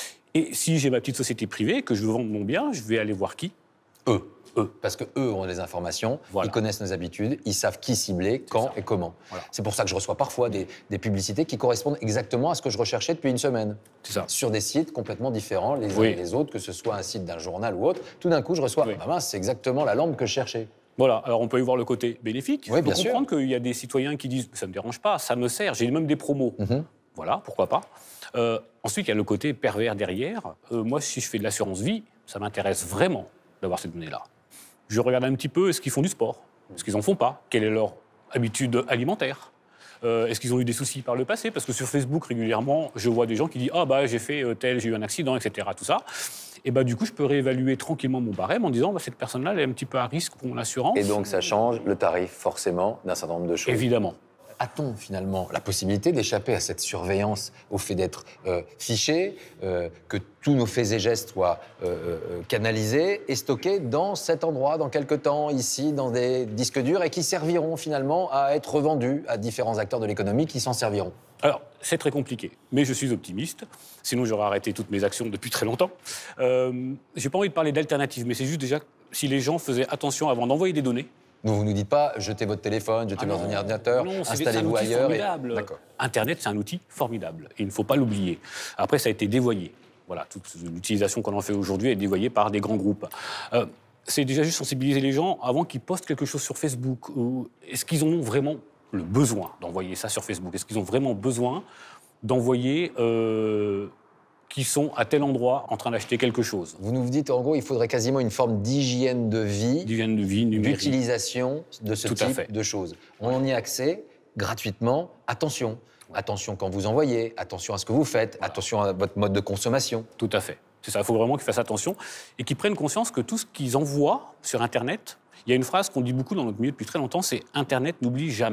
Et si j'ai ma petite société privée, que je veux vendre mon bien, je vais aller voir qui ? Eux. Eux. Parce qu'eux ont les informations, voilà. Ils connaissent nos habitudes, ils savent qui cibler, quand et comment. Voilà. C'est pour ça que je reçois parfois des, des publicités qui correspondent exactement à ce que je recherchais depuis une semaine. C'est ça. Sur des sites complètement différents les uns oui. et les autres, que ce soit un site d'un journal ou autre. Tout d'un coup, je reçois, oui. ah, mince, c'est exactement la lampe que je cherchais. Voilà, alors on peut y voir le côté bénéfique. Oui, Il bien faut comprendre qu'il y a des citoyens qui disent « ça ne me dérange pas, ça me sert, j'ai même des promos mm-hmm. ». Voilà, pourquoi pas. Euh, ensuite, il y a le côté pervers derrière. Euh, moi, si je fais de l'assurance vie, ça m'intéresse vraiment d'avoir ces données-là. Je regarde un petit peu, est-ce qu'ils font du sport ? Est-ce qu'ils n'en font pas ? Quelle est leur habitude alimentaire ? euh, Est-ce qu'ils ont eu des soucis par le passé ? Parce que sur Facebook, régulièrement, je vois des gens qui disent « Ah, bah, j'ai fait tel, j'ai eu un accident, et cetera » Tout ça. Et bah, du coup, je peux réévaluer tranquillement mon barème en disant bah, « Cette personne-là, elle est un petit peu à risque pour mon assurance. » Et donc, ça change le tarif, forcément, d'un certain nombre de choses. Évidemment. A-t-on finalement la possibilité d'échapper à cette surveillance, au fait d'être euh, fiché, euh, que tous nos faits et gestes soient euh, euh, canalisés et stockés dans cet endroit, dans quelque temps, ici, dans des disques durs, et qui serviront finalement à être revendus à différents acteurs de l'économie qui s'en serviront? Alors, c'est très compliqué, mais je suis optimiste. Sinon, j'aurais arrêté toutes mes actions depuis très longtemps. Euh, j'ai pas envie de parler d'alternatives, mais c'est juste déjà si les gens faisaient attention avant d'envoyer des données. Donc vous ne nous dites pas, jetez votre téléphone, jetez ah votre ordinateur, installez-vous ailleurs. C'est un outil formidable. Internet, c'est un outil formidable. Et il ne faut pas l'oublier. Après, ça a été dévoyé. Voilà, toute l'utilisation qu'on en fait aujourd'hui est dévoyée par des grands groupes. Euh, c'est déjà juste sensibiliser les gens avant qu'ils postent quelque chose sur Facebook. Ou est-ce qu'ils ont vraiment le besoin d'envoyer ça sur Facebook? Est-ce qu'ils ont vraiment besoin d'envoyer... Euh, qui sont à tel endroit en train d'acheter quelque chose. Vous nous dites, en gros, il faudrait quasiment une forme d'hygiène de vie, d'hygiène de vie numérique, d'utilisation de ce Tout type de choses. On en y a accès gratuitement. Attention, ouais. attention quand vous envoyez, attention à ce que vous faites, voilà. attention à votre mode de consommation. Tout à fait. C'est ça, il faut vraiment qu'ils fassent attention et qu'ils prennent conscience que tout ce qu'ils envoient sur Internet, il y a une phrase qu'on dit beaucoup dans notre milieu depuis très longtemps, c'est « Internet n'oublie jamais ».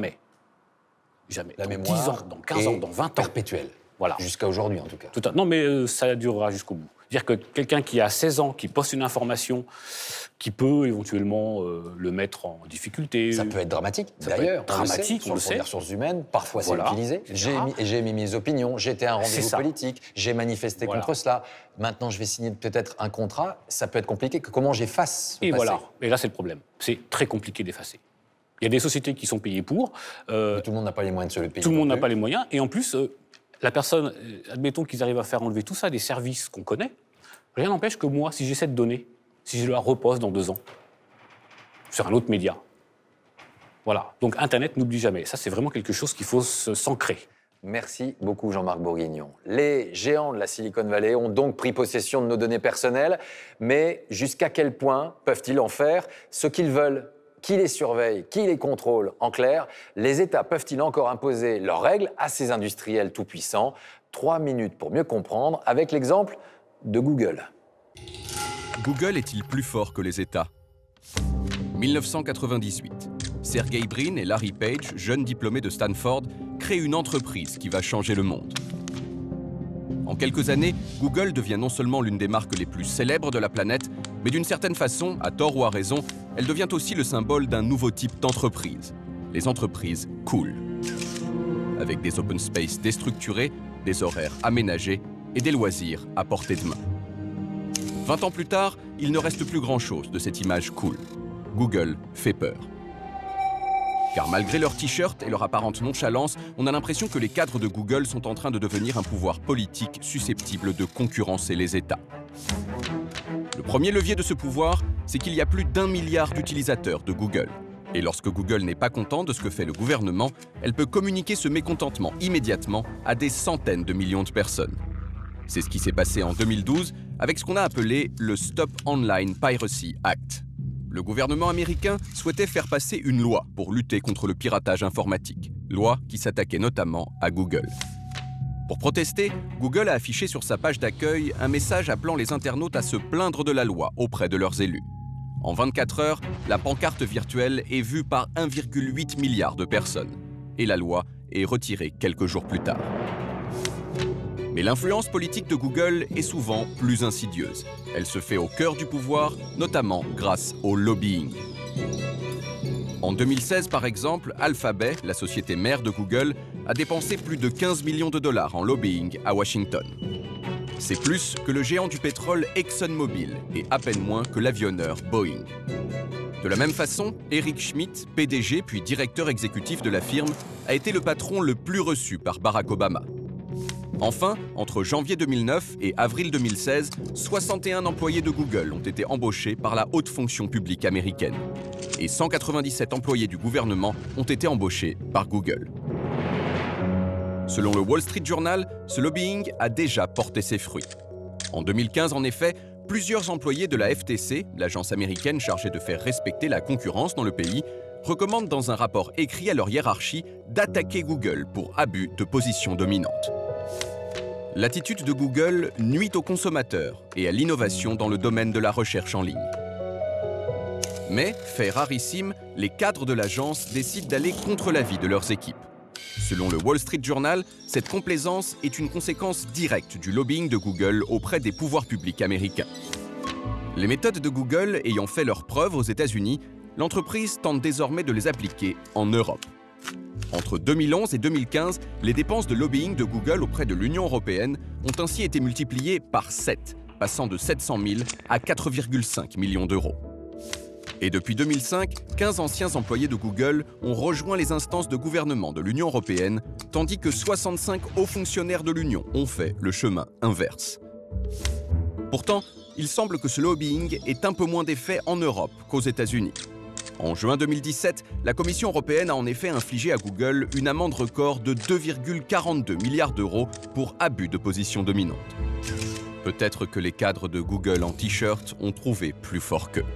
Jamais. La dans mémoire dix ans, dans quinze ans, dans vingt ans. Perpétuelle. Voilà. Jusqu'à aujourd'hui, en tout cas. Tout à... Non, mais euh, ça durera jusqu'au bout. Dire que quelqu'un qui a seize ans, qui poste une information, qui peut éventuellement euh, le mettre en difficulté... Ça peut être dramatique, d'ailleurs. Dramatique, on le sait. Sur les ressources humaines, parfois voilà. c'est utilisé. J'ai mis, j'ai mis mes opinions, j'étais à un rendez-vous politique, j'ai manifesté voilà. contre cela. Maintenant, je vais signer peut-être un contrat. Ça peut être compliqué. Comment j'efface ce Et passé. voilà. Et là, c'est le problème. C'est très compliqué d'effacer. Il y a des sociétés qui sont payées pour. Euh, Mais tout le monde n'a pas les moyens de se le payer. Tout le monde n'a pas les moyens. Et en plus... Euh, La personne, admettons qu'ils arrivent à faire enlever tout ça des services qu'on connaît, rien n'empêche que moi, si j'ai cette donnée, si je la repose dans deux ans, sur un autre média, voilà. Donc Internet n'oublie jamais. Ça, c'est vraiment quelque chose qu'il faut s'ancrer. Merci beaucoup Jean-Marc Bourguignon. Les géants de la Silicon Valley ont donc pris possession de nos données personnelles, mais jusqu'à quel point peuvent-ils en faire ce qu'ils veulent ? Qui les surveille? Qui les contrôle? En clair, les États peuvent-ils encore imposer leurs règles à ces industriels tout-puissants? Trois minutes pour mieux comprendre avec l'exemple de Google. Google est-il plus fort que les États? mille neuf cent quatre-vingt-dix-huit. Sergey Brin et Larry Page, jeunes diplômés de Stanford, créent une entreprise qui va changer le monde. En quelques années, Google devient non seulement l'une des marques les plus célèbres de la planète, mais d'une certaine façon, à tort ou à raison, elle devient aussi le symbole d'un nouveau type d'entreprise, les entreprises cool. Avec des open space déstructurés, des horaires aménagés et des loisirs à portée de main. Vingt ans plus tard, il ne reste plus grand-chose de cette image cool. Google fait peur. Car malgré leurs t-shirts et leur apparente nonchalance, on a l'impression que les cadres de Google sont en train de devenir un pouvoir politique susceptible de concurrencer les États. Le premier levier de ce pouvoir, c'est qu'il y a plus d'un milliard d'utilisateurs de Google. Et lorsque Google n'est pas content de ce que fait le gouvernement, elle peut communiquer ce mécontentement immédiatement à des centaines de millions de personnes. C'est ce qui s'est passé en deux mille douze avec ce qu'on a appelé le Stop Online Piracy Act. Le gouvernement américain souhaitait faire passer une loi pour lutter contre le piratage informatique, loi qui s'attaquait notamment à Google. Pour protester, Google a affiché sur sa page d'accueil un message appelant les internautes à se plaindre de la loi auprès de leurs élus. En vingt-quatre heures, la pancarte virtuelle est vue par un virgule huit milliard de personnes. Et la loi est retirée quelques jours plus tard. Mais l'influence politique de Google est souvent plus insidieuse. Elle se fait au cœur du pouvoir, notamment grâce au lobbying. En deux mille seize, par exemple, Alphabet, la société mère de Google, a dépensé plus de quinze millions de dollars en lobbying à Washington. C'est plus que le géant du pétrole ExxonMobil et à peine moins que l'avionneur Boeing. De la même façon, Eric Schmidt, P D G puis directeur exécutif de la firme, a été le patron le plus reçu par Barack Obama. Enfin, entre janvier deux mille neuf et avril deux mille seize, soixante et un employés de Google ont été embauchés par la haute fonction publique américaine. Et cent quatre-vingt-dix-sept employés du gouvernement ont été embauchés par Google. Selon le Wall Street Journal, ce lobbying a déjà porté ses fruits. En deux mille quinze, en effet, plusieurs employés de la F T C, l'agence américaine chargée de faire respecter la concurrence dans le pays, recommandent dans un rapport écrit à leur hiérarchie d'attaquer Google pour abus de position dominante. L'attitude de Google nuit aux consommateurs et à l'innovation dans le domaine de la recherche en ligne. Mais, fait rarissime, les cadres de l'agence décident d'aller contre l'avis de leurs équipes. Selon le Wall Street Journal, cette complaisance est une conséquence directe du lobbying de Google auprès des pouvoirs publics américains. Les méthodes de Google ayant fait leurs preuves aux États-Unis, l'entreprise tente désormais de les appliquer en Europe. Entre deux mille onze et deux mille quinze, les dépenses de lobbying de Google auprès de l'Union européenne ont ainsi été multipliées par sept, passant de sept cent mille à quatre virgule cinq millions d'euros. Et depuis deux mille cinq, quinze anciens employés de Google ont rejoint les instances de gouvernement de l'Union européenne, tandis que soixante-cinq hauts fonctionnaires de l'Union ont fait le chemin inverse. Pourtant, il semble que ce lobbying ait un peu moins d'effet en Europe qu'aux États-Unis. En juin deux mille dix-sept, la Commission européenne a en effet infligé à Google une amende record de deux virgule quarante-deux milliards d'euros pour abus de position dominante. Peut-être que les cadres de Google en t-shirt ont trouvé plus fort qu'eux.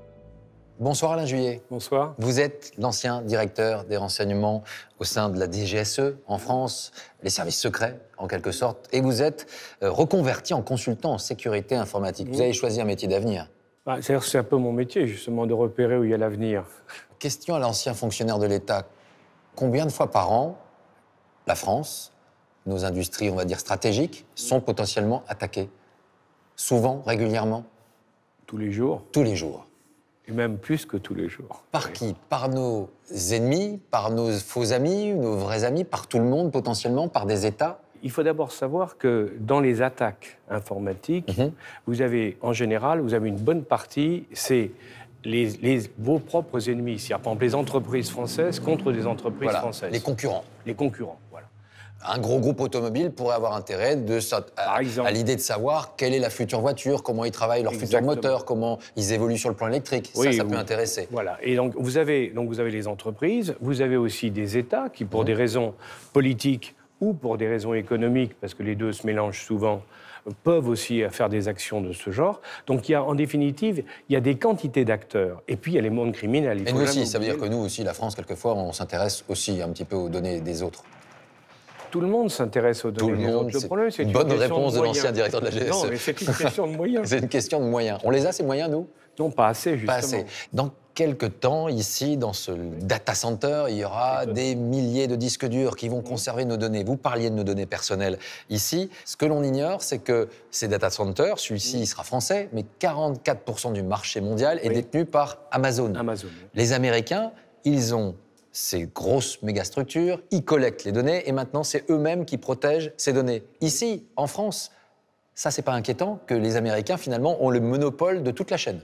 Bonsoir Alain Juillet. Bonsoir. Vous êtes l'ancien directeur des renseignements au sein de la D G S E en France, les services secrets en quelque sorte, et vous êtes euh, reconverti en consultant en sécurité informatique. Vous avez choisi un métier d'avenir. Bah, c'est un peu mon métier, justement, de repérer où il y a l'avenir. Question à l'ancien fonctionnaire de l'État. Combien de fois par an, la France, nos industries, on va dire stratégiques, sont potentiellement attaquées? Souvent, régulièrement? Tous les jours. Tous les jours. Et même plus que tous les jours. Par qui? Par nos ennemis, par nos faux amis, nos vrais amis, par tout le monde potentiellement, par des États? Il faut d'abord savoir que dans les attaques informatiques, mmh. vous avez, en général, vous avez une bonne partie, c'est les, les, vos propres ennemis. C'est-à-dire, par exemple, les entreprises françaises contre des entreprises voilà, françaises. Les concurrents. Les concurrents, voilà. Un gros groupe automobile pourrait avoir intérêt de, à, à l'idée de savoir quelle est la future voiture, comment ils travaillent leur Exactement. futur moteur, comment ils évoluent sur le plan électrique. Oui, ça, ça vous, peut intéresser. Voilà. Et donc vous, avez, donc, vous avez les entreprises, vous avez aussi des États qui, pour mmh. des raisons politiques, ou pour des raisons économiques, parce que les deux se mélangent souvent, peuvent aussi faire des actions de ce genre. Donc, il y a, en définitive, il y a des quantités d'acteurs. Et puis, il y a les mondes criminels. Et nous aussi, ça veut dire que nous aussi, la France, quelquefois, on s'intéresse aussi un petit peu aux données des autres. Tout le monde s'intéresse aux données Tout le des monde, autres. Le problème, c'est une une bonne question réponse de, de l'ancien directeur de la G S E. Non, mais c'est une question de moyens. C'est une question de moyens. On les a, ces moyens, nous? Non, pas assez, justement. Pas assez. Dans quelques temps, ici, dans ce data center, il y aura des milliers de disques durs qui vont conserver nos données. Vous parliez de nos données personnelles. Ici, ce que l'on ignore, c'est que ces data centers, celui-ci, il sera français, mais quarante-quatre pour cent du marché mondial est oui. détenu par Amazon. Amazon. Les Américains, ils ont ces grosses mégastructures, ils collectent les données et maintenant, c'est eux-mêmes qui protègent ces données. Ici, en France, ça, c'est pas inquiétant que les Américains, finalement, ont le monopole de toute la chaîne.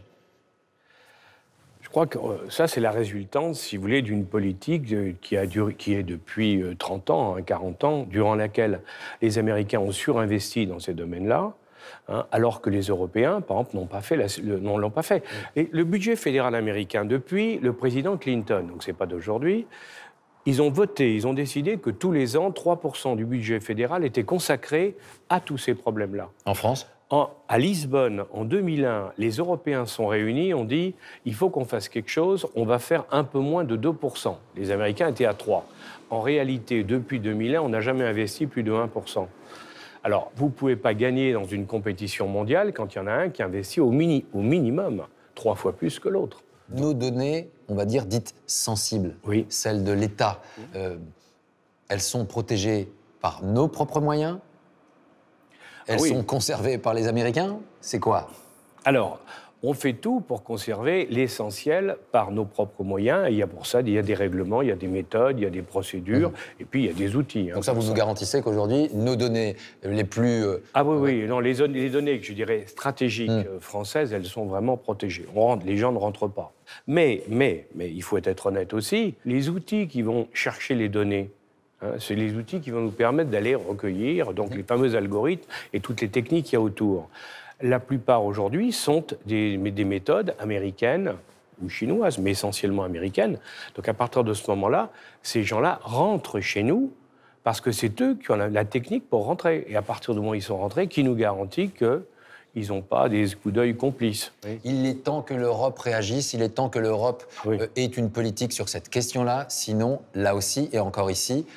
Je crois que ça, c'est la résultante, si vous voulez, d'une politique qui, a duré, qui est depuis trente ans, quarante ans, durant laquelle les Américains ont surinvesti dans ces domaines-là, hein, alors que les Européens, par exemple, n'ont pas fait. La, le, non, l'ont pas fait. Et le budget fédéral américain, depuis le président Clinton, donc c'est pas d'aujourd'hui, ils ont voté, ils ont décidé que tous les ans, trois pour cent du budget fédéral était consacré à tous ces problèmes-là. En France ? En, à Lisbonne, en deux mille un, les Européens sont réunis, ont dit « il faut qu'on fasse quelque chose, on va faire un peu moins de deux pour cent ». Les Américains étaient à trois pour cent. En réalité, depuis deux mille un, on n'a jamais investi plus de un pour cent. Alors, vous ne pouvez pas gagner dans une compétition mondiale quand il y en a un qui investit au, mini, au minimum trois fois plus que l'autre. Nos données, on va dire, dites sensibles, oui. Celles de l'État, euh, elles sont protégées par nos propres moyens? Elles ah oui. sont conservées par les Américains? C'est quoi? Alors, on fait tout pour conserver l'essentiel par nos propres moyens. Et il y a pour ça, il y a des règlements, il y a des méthodes, il y a des procédures, mmh. et puis il y a des outils. Donc hein, ça, vous ça. nous garantissez qu'aujourd'hui, nos données les plus... Euh... Ah oui, oui. Non, les, les données, que je dirais, stratégiques mmh. françaises, elles sont vraiment protégées. On rentre, les gens ne rentrent pas. Mais, mais, mais, il faut être honnête aussi, les outils qui vont chercher les données, hein, c'est les outils qui vont nous permettre d'aller recueillir donc, mmh. les fameux algorithmes et toutes les techniques qu'il y a autour. La plupart aujourd'hui sont des, des méthodes américaines ou chinoises, mais essentiellement américaines. Donc à partir de ce moment-là, ces gens-là rentrent chez nous parce que c'est eux qui ont la, la technique pour rentrer. Et à partir du moment où ils sont rentrés, qui nous garantit qu'ils n'ont pas des coups d'œil complices. Oui. Il est temps que l'Europe réagisse, il est temps que l'Europe oui. euh, ait une politique sur cette question-là. Sinon, là aussi, et encore ici,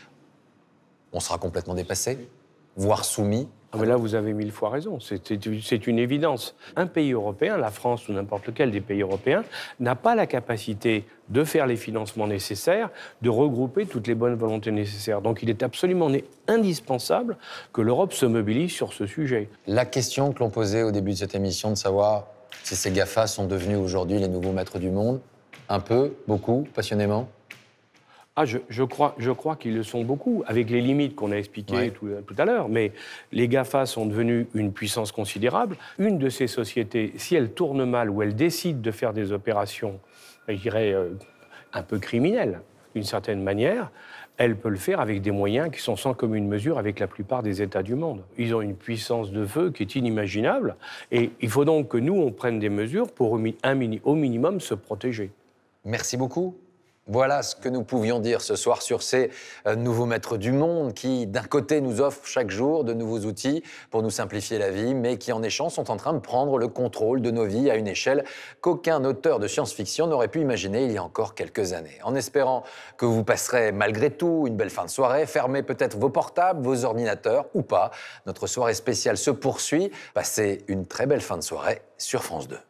on sera complètement dépassé, voire soumis. Ah mais là, vous avez mille fois raison, c'est une évidence. Un pays européen, la France ou n'importe lequel des pays européens, n'a pas la capacité de faire les financements nécessaires, de regrouper toutes les bonnes volontés nécessaires. Donc il est absolument indispensable que l'Europe se mobilise sur ce sujet. La question que l'on posait au début de cette émission, de savoir si ces GAFA sont devenus aujourd'hui les nouveaux maîtres du monde, un peu, beaucoup, passionnément? Ah, je, je crois, je crois qu'ils le sont beaucoup, avec les limites qu'on a expliquées ouais. tout, tout à l'heure. Mais les GAFA sont devenus une puissance considérable. Une de ces sociétés, si elle tourne mal ou elle décide de faire des opérations, je dirais, euh, un peu criminelles, d'une certaine manière, elle peut le faire avec des moyens qui sont sans commune mesure avec la plupart des États du monde. Ils ont une puissance de feu qui est inimaginable. Et il faut donc que nous, on prenne des mesures pour, un mini, au minimum, se protéger. Merci beaucoup. Voilà ce que nous pouvions dire ce soir sur ces euh, nouveaux maîtres du monde qui, d'un côté, nous offrent chaque jour de nouveaux outils pour nous simplifier la vie, mais qui, en échange, sont en train de prendre le contrôle de nos vies à une échelle qu'aucun auteur de science-fiction n'aurait pu imaginer il y a encore quelques années. En espérant que vous passerez malgré tout une belle fin de soirée, fermez peut-être vos portables, vos ordinateurs ou pas. Notre soirée spéciale se poursuit. Passez une très belle fin de soirée sur France deux.